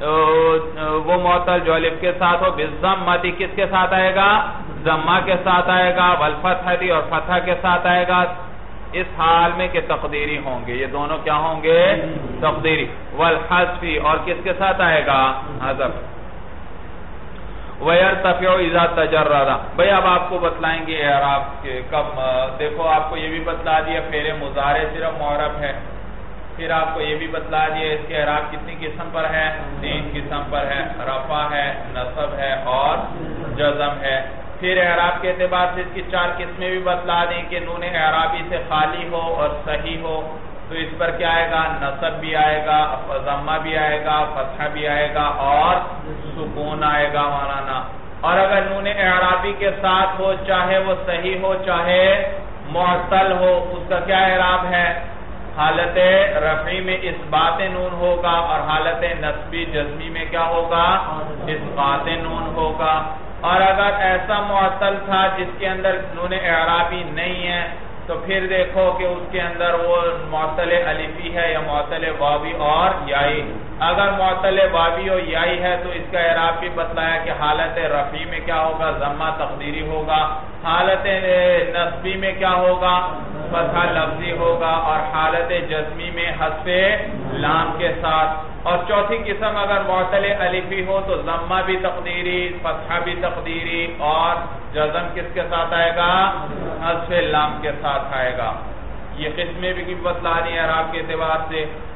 A: وہ معطل جو الف کے ساتھ ہو بالضمۃ کس کے ساتھ آئے گا؟ ضمہ کے ساتھ آئے گا. والفتحۃ اور فتحہ کے ساتھ آئے گا اس حال میں کہ تقدیری ہوں گے. یہ دونوں کیا ہوں گے؟ تقدیری. والحذف اور کس کے ساتھ آئے گا؟ حذف. وَيَرْتَفِعُ إِذَا تَجَرَّدَ. بھئی اب آپ کو بتلائیں گے اعراب کے کب. دیکھو آپ کو یہ بھی بتلا دیا فعل مضارع صرف معرب ہے. پھر آپ کو یہ بھی بتلا دیا اس کے اعراب کتنی قسم پر ہے؟ 3 قسم پر ہے. رفع ہے، نصب ہے اور جزم ہے. پھر اعراب کے اعتبار سے اس کی 4 قسمیں بھی بتلا دیں کہ نون اعرابی سے خالی ہو اور صحیح ہو. تو اس پر کیا آئے گا؟ نصب بھی آئے گا، ضمہ بھی آئے گا، فتحہ بھی آئے گا اور سکون آئے گا مولانا. اور اگر نون اعرابی کے ساتھ ہو چاہے وہ صحیح ہو چاہے معطل ہو اس کا کیا اعراب ہے؟ حالت رفعی میں اثبات نون ہوگا اور حالت نصبی جزمی میں کیا ہوگا؟ اثبات نون ہوگا. اور اگر ایسا معطل تھا جس کے اندر نون اعرابی نہیں ہے تو پھر دیکھو کہ اس کے اندر وہ معطل الفی ہے یا معطل واوی اور یائی. اگر معطل واوی اور یائی ہے تو اس کا اعراب بھی بتلایا کہ حالت رفعی میں کیا ہوگا؟ ضمہ تقدیری ہوگا. حالت نصبی میں کیا ہوگا؟ فتحہ لفظی ہوگا. اور حالت جزمی میں حذف لام کے ساتھ. اور چوتھی قسم اگر معطل الفی ہو تو ضمہ بھی تقدیری، فتحہ بھی تقدیری اور جزم کس کے ساتھ آئے گا؟ حذف لام کے ساتھ آئے گا. یہ قسمیں بھی بتلا دی اعراب کے اعتبار سے.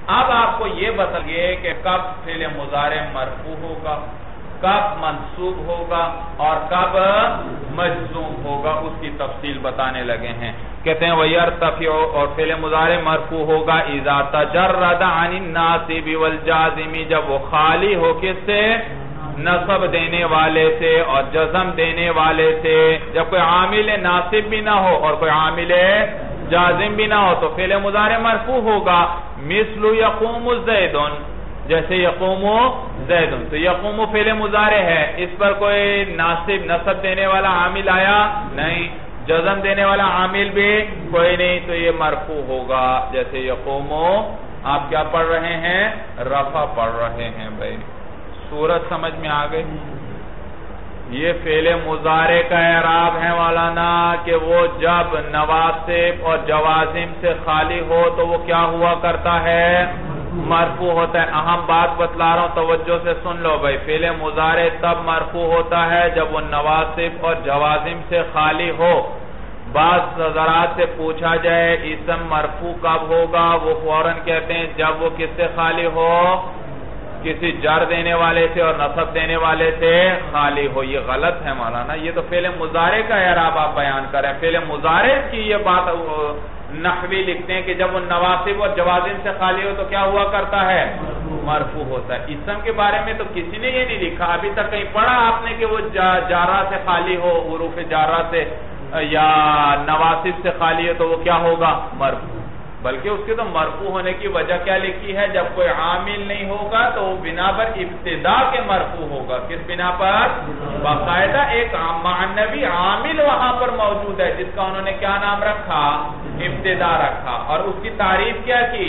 A: اب آپ کو یہ بتائیے کہ کب فعل مضارع مرفوع ہوگا، کب منصوب ہوگا اور کب مجزوم ہوگا، اس کی تفصیل بتانے لگے ہیں۔ کہتے ہیں وَيَرْتَفِعُ، اور فعل مضارع مرفوع ہوگا اِذَا تَجَرَّدَ عَنِ النَّاصِبِ وَالْجَازِمِ، جب وہ خالی ہو کس سے؟ نصب دینے والے سے اور جزم دینے والے سے۔ جب کوئی عامل ناصب بھی نہ ہو اور کوئی عامل جازم بھی نہ ہو تو فعل مضارع مرفوع ہوگا۔ مثل یقوم زید، جیسے یقوم زید، تو یقوم فعل مضارع ہے، اس پر کوئی نصب دینے والا عامل آیا نہیں، جزم دینے والا عامل بھی کوئی نہیں، تو یہ مرفوع ہوگا۔ جیسے یقوم، آپ کیا پڑھ رہے ہیں؟ رفع پڑھ رہے ہیں بھائی، صورت سمجھ میں آ گئی؟ یہ فعل مضارع کا اعراب ہے مولانا کہ وہ جب نواصب اور جوازم سے خالی ہو تو وہ کیا ہوا کرتا ہے؟ مرفوع ہوتا ہے۔ اہم بات بتلا رہا ہوں، توجہ سے سن لو بھائی، فعل مضارع تب مرفوع ہوتا ہے جب وہ نواصب اور جوازم سے خالی ہو۔ بعض حضرات سے پوچھا جائے اسم مرفوع کب ہوگا، وہ فوراً کہتے ہیں جب وہ کس سے خالی ہو؟ کسی جر دینے والے سے اور نصب دینے والے سے خالی ہو۔ یہ غلط ہے مولانا، یہ تو فعل مضارع کا اعراب آپ بیان کر رہے ہیں۔ فعل مضارع کی یہ بات نحوی لکھتے ہیں کہ جب وہ نواصب اور جوازم سے خالی ہو تو کیا ہوا کرتا ہے؟ مرفوع ہوتا ہے۔ اسم کے بارے میں تو کسی نے یہ نہیں لکھا، ابھی تک کہیں پڑھا آپ نے کہ وہ جارہ سے خالی ہو، حروف جارہ سے یا نواصب سے خالی ہو تو وہ کیا ہوگا؟ مرفوع۔ بلکہ اس کے تو مرفوع ہونے کی وجہ کیا لکھی ہے؟ جب کوئی عامل نہیں ہوگا تو وہ بنا پر ابتدا کے مرفوع ہوگا۔ کس بنا پر؟ باقاعدہ ایک معنوی عامل وہاں پر موجود ہے جس کا انہوں نے کیا نام رکھا؟ ابتدا رکھا، اور اس کی تعریف کیا کی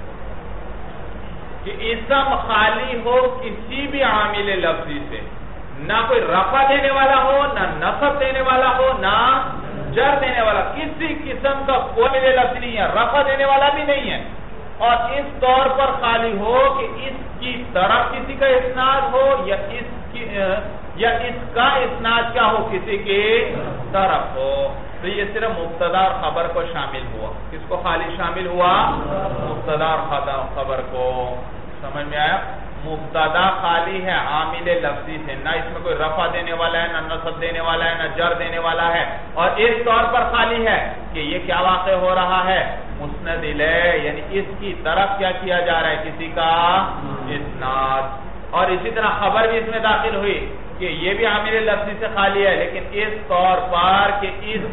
A: کہ اسم خالی ہو کسی بھی عامل لفظی سے، نہ کوئی رفع دینے والا ہو، نہ نصب دینے والا ہو، نہ جر دینے والا، کسی قسم کا کوئی لفظ نہیں ہے، رفع دینے والا بھی نہیں ہے، اور اس طور پر خالی ہو کہ اس کی طرف کسی کا اسناد ہو یا اس کا اسناد کیا ہو؟ کسی کی طرف ہو۔ تو یہ صرف مبتدا اور خبر کو شامل ہوا۔ کس کو خالی شامل ہوا؟ مبتدا اور خبر کو۔ سمجھ میں آیا؟ مبتدا خالی ہے عامل لفظی سے، نہ اس میں کوئی رفع دینے والا ہے، نہ نصب دینے والا ہے، نہ جر دینے والا ہے، اور اس طور پر خالی ہے کہ یہ کیا واقع ہو رہا ہے؟ مسند الیہ، یعنی اس کی طرف کیا کیا جا رہا ہے؟ کسی کا اسناد۔ اور اسی طرح خبر بھی اس میں داخل ہوئی کہ یہ بھی عامل لفظی سے خالی ہے، لیکن اس طور پر کہ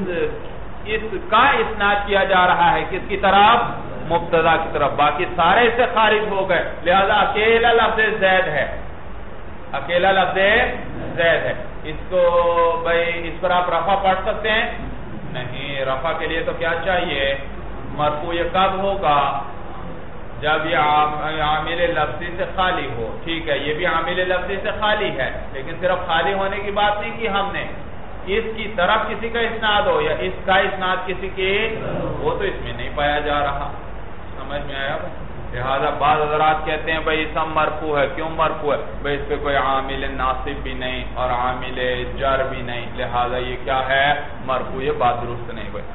A: اس کا اسناد کیا جا رہا ہے کس کی طرف؟ مبتدا کی طرف، باقی سارے اس سے خارج ہو گئے، لہذا اکیلا لفظ زید ہے، اکیلا لفظ زید ہے۔ اس کو بھائی اس پر آپ رفع پڑھ سکتے ہیں؟ نہیں، رفع کے لیے تو کیا چاہیے؟ مرفوع۔ یہ کب ہوگا؟ جب یہ عامل لفظی سے خالی ہو۔ ٹھیک ہے، یہ بھی عامل لفظی سے خالی ہے، لیکن صرف خالی ہونے کی بات نہیں کی ہم نے، اس کی طرف کسی کا اسناد ہو یا اس کا اسناد کسی کی، وہ تو اس میں نہیں پایا جا رہا۔ سمجھ میں آیا؟ لہذا بعض حضرات کہتے ہیں بھائی اسم مرفوع ہے، کیوں مرفوع ہے؟ بھائی اس پہ کوئی عامل ناصب بھی نہیں اور عامل جر بھی نہیں، لہذا یہ کیا ہے؟ مرفوع۔ یہ بات درست نہیں بھائی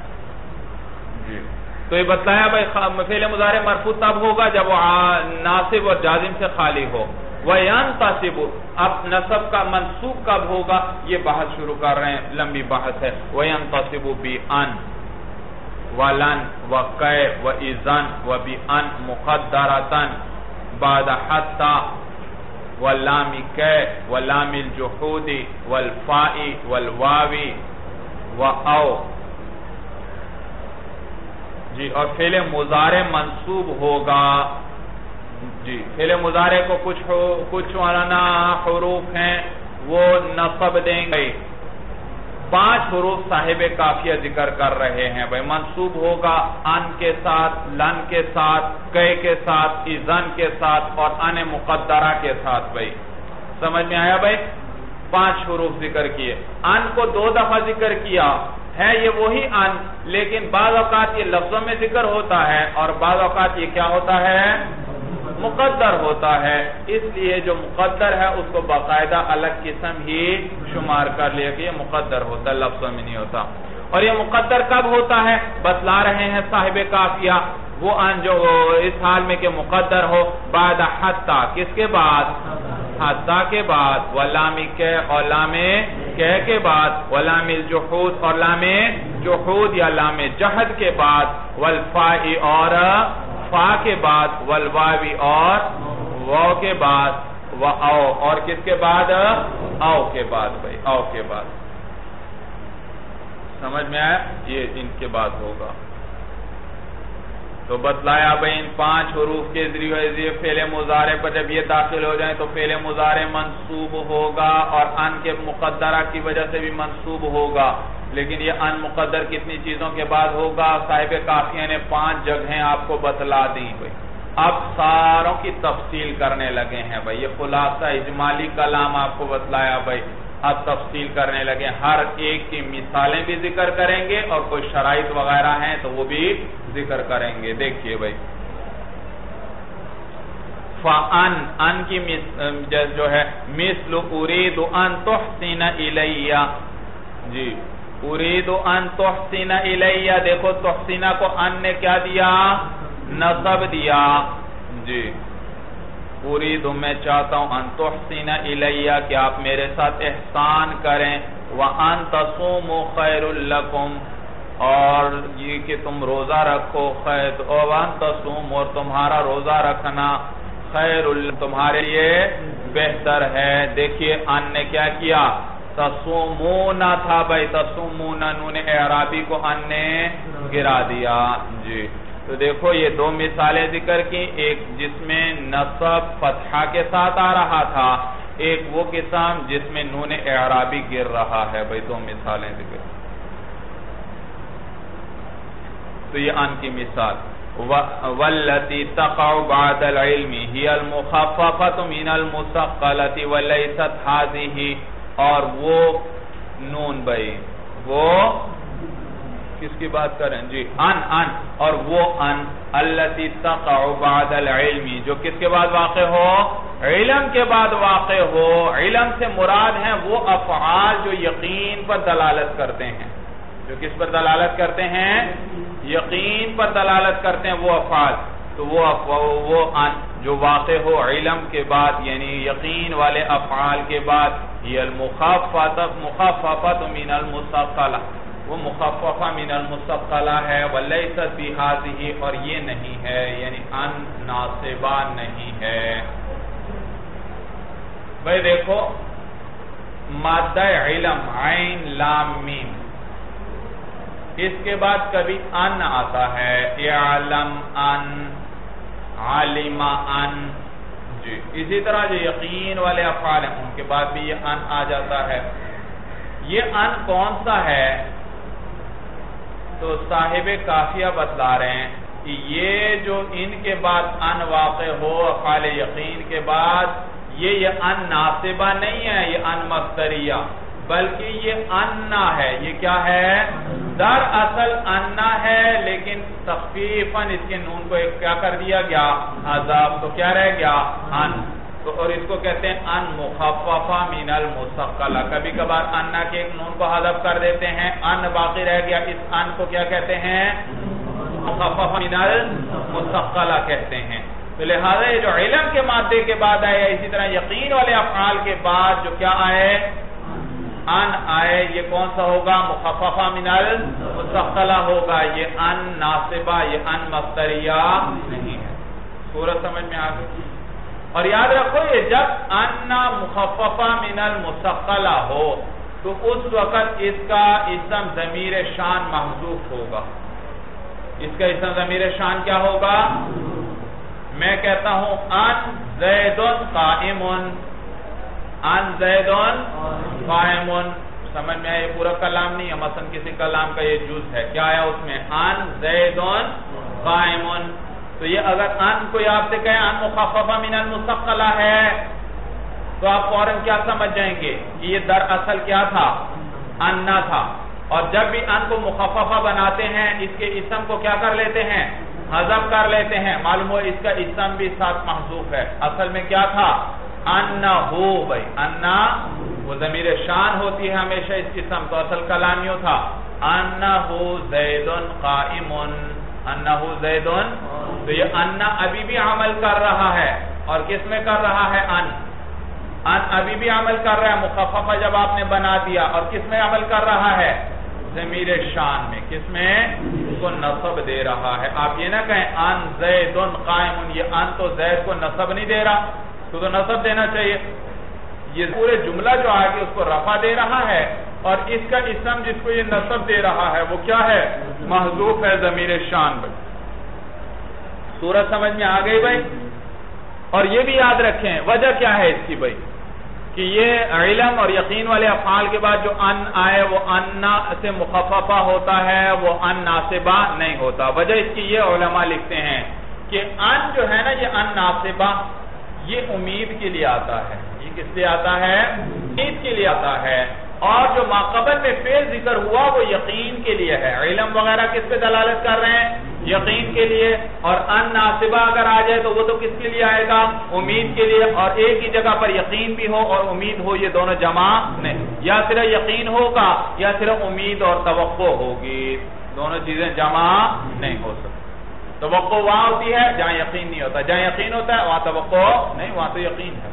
A: جی۔ تو یہ بتلایا بھائی فعل مضارع مرفوع تب ہوگا جب وہ ناصب اور جازم سے خالی ہو۔ وَيَنْتَصِبُ، اب نصب کا منصوب کب ہوگا؟ یہ بحث شروع کر رہے ہیں، لمبی بحث ہے۔ وَيَنْتَصِبُ بِأَنْ وَلَنْ وَقَيْ وَإِذَنْ وَبِأَنْ مُقَدَّرَةً بَعْدَ حَتَّى وَلَامِ كَيْ وَلَامِ الْجُحُودِ وَالْفَاءِ وَالْوَاوِ وَأَوْ۔ جی، اور فعل مضارع منصوب ہوگا۔ جی، فعل مضارع کو کچھ مولانا حروف ہیں وہ نصب دیں گے۔ 5 حروف صاحب قافیہ ذکر کر رہے ہیں بھائی، منصوب ہوگا ان کے ساتھ، لن کے ساتھ، کئ کے ساتھ، اذن کے ساتھ اور ان مقدرہ کے ساتھ بھائی۔ سمجھ میں آیا بھائی؟ 5 حروف ذکر کیے، ان کو 2 دفعہ ذکر کیا ہے، یہ وہی ان، لیکن بعض اوقات یہ لفظوں میں ذکر ہوتا ہے اور بعض اوقات یہ کیا ہوتا ہے؟ مقدر ہوتا ہے۔ اس لیے جو مقدر ہے اس کو باقاعدہ الگ قسم ہی شمار کر لیا کہ یہ مقدر ہوتا ہے، لفظوں میں نہیں ہوتا۔ اور یہ مقدر کب ہوتا ہے؟ بتلا رہے ہیں صاحب قافیہ وہ ان جو اس حال میں کہ مقدر ہو بعد حتی، کس کے بعد؟ حتی کے بعد، ولام کہ اور لام کہ کے بعد، ولام الجحود اور لام جحود یا لام جحد کے بعد، والفائی اور فا کے بعد، والواوی اور واو کے بعد، واو اور کس کے بعد؟ او کے بعد بھائی، او کے بعد. سمجھ میں آیا؟ یہ ان کے بعد ہوگا. تو بتلایا بھائی ان 5 حروف کے ذریعے فعل مضارع پر جب یہ داخل ہو جائیں تو فعل مضارع منصوب ہوگا اور ان کے مقدرہ کی وجہ سے بھی منصوب ہوگا. لیکن یہ ان مقدر کتنی چیزوں کے بعد ہوگا؟ صاحب کافیہ نے 5 جگہیں آپ کو بتلا دیں بھائی. اب ساروں کی تفصیل کرنے لگے ہیں بھائی. یہ خلاصہ اجمالی کلام آپ کو بتلایا بھائی. اب تفصیل کرنے لگے، ہر ایک کی مثالیں بھی ذکر کریں گے اور کوئی شرائط وغیرہ ہیں تو وہ بھی ذکر کریں گے. دیکھیے بھائی، فَأَن ان کی جو ہے مثل اُرِيدُ أَن تُحْسِنَ إِلَيَّ. جی اُرِيدُ أَن تُحْسِنَ إِلَيَّ، دیکھو تحسینہ کو ان نے کیا دیا؟ نصب دیا. جی اُرِيدُ میں چاہتا ہوں ان تحسن الیہ کہ آپ میرے ساتھ احسان کریں، وَأَن تَصُومُوا خَيْرٌ لَكُمْ اور یہ کہ تم روزہ رکھو، خیر، وَأَن تَصُومُوا اور تمہارا روزہ رکھنا خیر تمہارے لیے بہتر ہے. دیکھیے ان نے کیا کیا؟ تصومون تھا بھائی، تصومون نون اعرابی کو ان نے گرا دیا. جی تو دیکھو یہ 2 مثالیں ذکر کی، ایک جس میں نصب فتحہ کے ساتھ آ رہا تھا، ایک وہ قسم جس میں نون اعرابی گر رہا ہے بھائی. 2 مثالیں ذکر. تو یہ ان کی مثال، والتي تقع بعد العلم هي المخففة من المثقلة وليست هذه، اور وہ نون بھائی وہ کس کی بات کریں؟ جی ان اور وہ ان التي تقع بعد العلم جو کس کے بعد واقع ہو؟ علم کے بعد واقع ہو. علم سے مراد ہیں وہ افعال جو یقین پر دلالت کرتے ہیں. جو کس پر دلالت کرتے ہیں؟ یقین پر دلالت کرتے ہیں وہ افعال. تو وہ ان جو واقع ہو علم کے بعد یعنی یقین والے افعال کے بعد، یہ المخففۃ من المثقلہ، وہ مخففہ من المثقلہ ہے، ولیست بہذہ اور یہ نہیں ہے، یعنی ان ناصبہ نہیں ہے. بھائی دیکھو مادہ علم عین لام میم، اس کے بعد کبھی ان آتا ہے، اعلم ان، علم ان. جی اسی طرح جو یقین والے افعال ہیں ان کے بعد بھی یہ ان آ جاتا ہے. یہ ان کون سا ہے؟ تو صاحب کافیہ بتلا رہے ہیں کہ یہ جو ان کے بعد ان واقع ہو افعال یقین کے بعد، یہ ان ناصبہ نہیں ہے، یہ ان مصدریہ، بلکہ یہ انا ہے. یہ کیا ہے؟ در اصل انا ہے، لیکن تخفیفاً اس کے نون کو کیا کر دیا گیا؟ حذف. تو کیا رہ گیا؟ ان. تو اور اس کو کہتے ہیں ان مخففہ من المثقلہ. کبھی کبھار انا کے ایک نون کو حذف کر دیتے ہیں، ان باقی رہ گیا، اس ان کو کیا کہتے ہیں؟ مخففہ من المثقلہ کہتے ہیں. تو لہذا یہ جو علم کے مادے کے بعد آئے، اسی طرح یقین والے افعال کے بعد جو کیا آئے؟ ان آئے. یہ کون سا ہوگا؟ مخففہ من المثقلہ ہوگا. یہ ان ناصبہ، یہ ان مصدریہ نہیں ہے. سورہ سمجھ میں آ گئی؟ اور یاد رکھو یہ جب ان مخففہ من المثقلہ ہو تو اس وقت اس کا اسم ضمیر شان محذوف ہوگا. اس کا اسم ضمیر شان کیا ہوگا؟ میں کہتا ہوں ان زید قائم، ان زید قائم. سمجھ میں آیا؟ یہ پورا کلام نہیں ہے، مثلا کسی کلام کا یہ جز ہے. کیا آیا اس میں؟ ان زید قائم. تو یہ اگر ان کوئی آپ سے کہے ان مخففہ من المثقلہ ہے تو آپ فوراً کیا سمجھ جائیں گے کہ یہ در اصل کیا تھا؟ انا تھا. اور جب بھی ان کو مخففہ بناتے ہیں اس کے اسم کو کیا کر لیتے ہیں؟ حذف کر لیتے ہیں. معلوم ہو اس کا اسم بھی ساتھ محذوف ہے. اصل میں کیا تھا؟ انہو. بھائی انا وہ ضمیر شان ہوتی ہے ہمیشہ اس قسم، تو اصل کلامیوں تھا انہو زید قائم، انہو زید تو یہ ان ابھی بھی عمل کر رہا ہے، اور کس میں کر رہا ہے؟ ان ابھی بھی عمل کر رہا ہے، مخففہ جب آپ نے بنا دیا، اور کس میں عمل کر رہا ہے؟ ضمیر شان میں. کس میں؟ اس کو نصب دے رہا ہے. آپ یہ نہ کہیں ان زید قائم، یہ ان تو زید کو نصب نہیں دے رہا، تو نصب دینا چاہیے. یہ پورے جملہ جو آگے اس کو رفع دے رہا ہے، اور اس کا اسم جس کو یہ نصب دے رہا ہے وہ کیا ہے؟ محذوف ہے، ضمیر شان. بھائی صورت سمجھ میں آ گئی بھائی؟ اور یہ بھی یاد رکھیں وجہ کیا ہے اس کی بھائی، کہ یہ علم اور یقین والے افعال کے بعد جو ان آئے وہ ان سے مخففہ ہوتا ہے، وہ ان ناصبہ نہیں ہوتا. وجہ اس کی یہ علماء لکھتے ہیں کہ ان جو ہے نا، یہ ان ناصبہ یہ امید کے لیے آتا ہے. یہ کس لیے آتا ہے؟ امید کے لیے آتا ہے. اور جو ماقبل میں فعل ذکر ہوا وہ یقین کے لیے ہے. علم وغیرہ کس پہ دلالت کر رہے ہیں؟ یقین کے لیے. اور ان ناصبہ اگر آ جائے تو وہ تو کس کے لیے آئے گا؟ امید کے لیے. اور ایک ہی جگہ پر یقین بھی ہو اور امید ہو، یہ دونوں جمع نہیں. یا صرف یقین ہوگا یا صرف امید اور توقع ہوگی، دونوں چیزیں جمع نہیں ہو سکتی. توقع وہاں ہوتی ہے جہاں یقین نہیں ہوتا، جہاں یقین ہوتا ہے وہاں توقع نہیں، وہاں تو یقین ہے.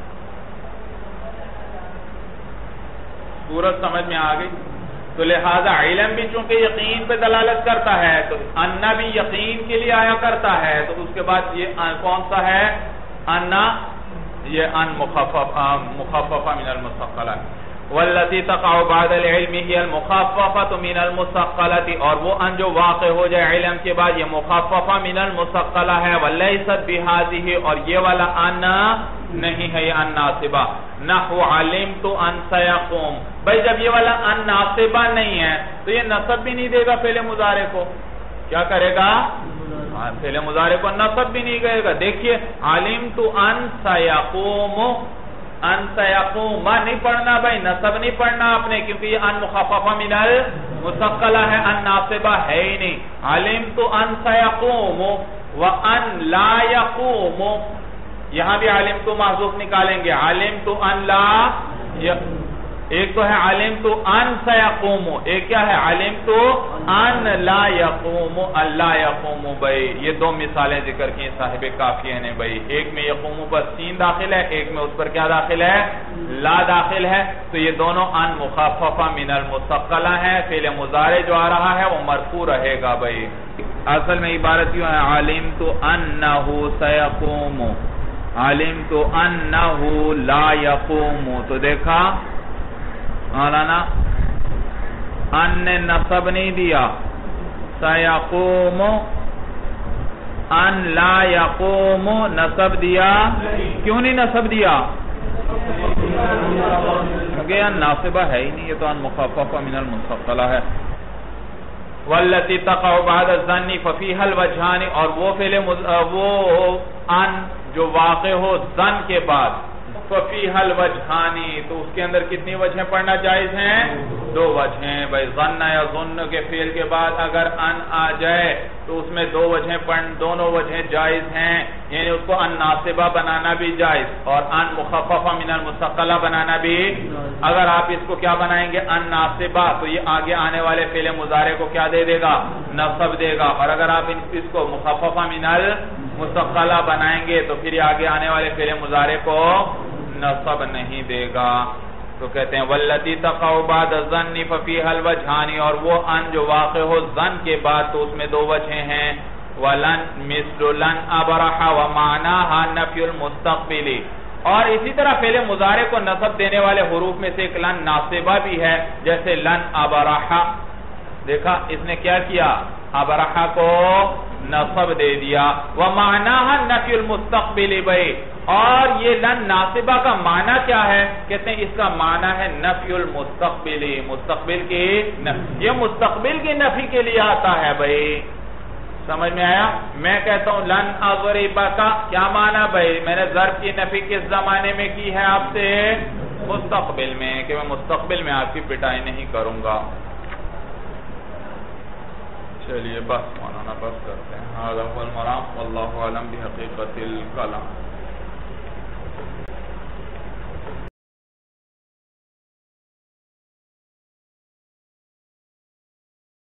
A: صورت سمجھ میں آ گئی؟ تو لہذا علم بھی چونکہ یقین پہ دلالت کرتا ہے تو ان بھی یقین کے لیے آیا کرتا ہے. تو اس کے بعد یہ کون سا ہے؟ ان، یہ ان مخففہ من المثقلہ. والتي تقع بعد العلم هي المخففة من المثقلة، اور وہ ان جو واقع ہو جائے علم کے بعد یہ مخففہ من المثقلہ ہے. وليست بهذه، اور یہ والا ان نہیں ہے، یہ ان ناصبہ. نحو علمت ان سيقوم. بھائی جب یہ والا ان ناصبہ نہیں ہے تو یہ نصب بھی نہیں دے گا فعل مضارع کو. کیا کرے گا؟ فعل مضارع کو نصب بھی نہیں کرے گا. دیکھیے علمت ان سيقوم، ان سيقوم نہیں پڑھنا بھائی، نصب نہیں پڑھنا آپ نے، کیونکہ یہ ان مخففہ من المثقلہ ہے، ان ناصبہ ہے ہی نہیں. علمت ان سيقوم وان لا يقوم، یہاں بھی علمت محذوف نکالیں گے. علمت ان لا، ایک تو ہے علمت ان سيقوم، ایک کیا ہے؟ علمت ان لا يقوم. اللہ يقوم بھائی یہ دو مثالیں ذکر کی صاحب کافیہ نے بھائی. ایک میں یقوم پر سین داخل ہے، ایک میں اس پر کیا داخل ہے؟ لا داخل ہے. تو یہ دونوں ان مخففہ من المثقلہ ہیں. فعل مضارع جو آ رہا ہے وہ مرفوع رہے گا بھائی. اصل میں عبارت یوں ہے علمت انہ سيقوم، علمت انہ لا يقوم. تو دیکھا مولانا ان نے نصب نہیں دیا، سيقوم ان لا يقوم نصب دیا. کیوں نہیں نصب دیا؟ کیونکہ یہ ناصبہ ہے ہی نہیں، یہ تو ان مخففہ من المثقلہ ہے. والتي تقع بعد الظن ففيها الوجهان، اور وہ فعل وہ ان جو واقع ہو ظن کے بعد، ففيها الوجهان تو اس کے اندر کتنی وجہیں پڑھنا جائز ہیں؟ دو وجہیں بھائی. ظن یا ظن کے فعل کے بعد اگر ان آ جائے تو اس میں دو وجہیں دونوں وجہیں جائز ہیں. یعنی اس کو ان ناصبہ بنانا بھی جائز اور ان مخففہ من المثقلہ بنانا بھی. اگر آپ اس کو کیا بنائیں گے؟ ان ناصبہ، تو یہ آگے آنے والے فعل مضارع کو کیا دے گا؟ نصب دے گا. اور اگر آپ اس کو مخففہ من المثقلہ بنائیں گے تو پھر آگے آنے والے فعل مضارع کو نصب نہیں دے گا. تو کہتے ہیں واللتی تقع بعد الظن ففيها الوجهان، اور وہ ان جو واقع ہو ظن کے بعد تو اس میں دو وجہیں ہیں. ولن مثل لن ابرح ومعناها نفی المستقبل، اور اسی طرح فعل مضارع کو نصب دینے والے حروف میں سے ایک لن ناصبہ بھی ہے، جیسے لن ابرح. دیکھا اس نے کیا کیا؟ ابرح کو نصب دے دیا. ومعناها نفی المستقبل بھائی، اور یہ لن ناصبہ کا معنی کیا ہے؟ کہتے ہیں اس کا معنی ہے نفی المستقبل، مستقبل کی نفی. یہ مستقبل کی نفی کے لیے آتا ہے بھائی. سمجھ میں آیا؟ میں کہتا ہوں لن اضرب کا کیا معنی بھائی؟ میں نے ضرب کی نفی کس زمانے میں کی ہے آپ سے؟ مستقبل میں، کہ میں مستقبل میں آپ کی پٹائی نہیں کروں گا. چلیے بس مولانا بس کرتے ہیں. هذا هو المرام والله اعلم بحقیقت الکلام.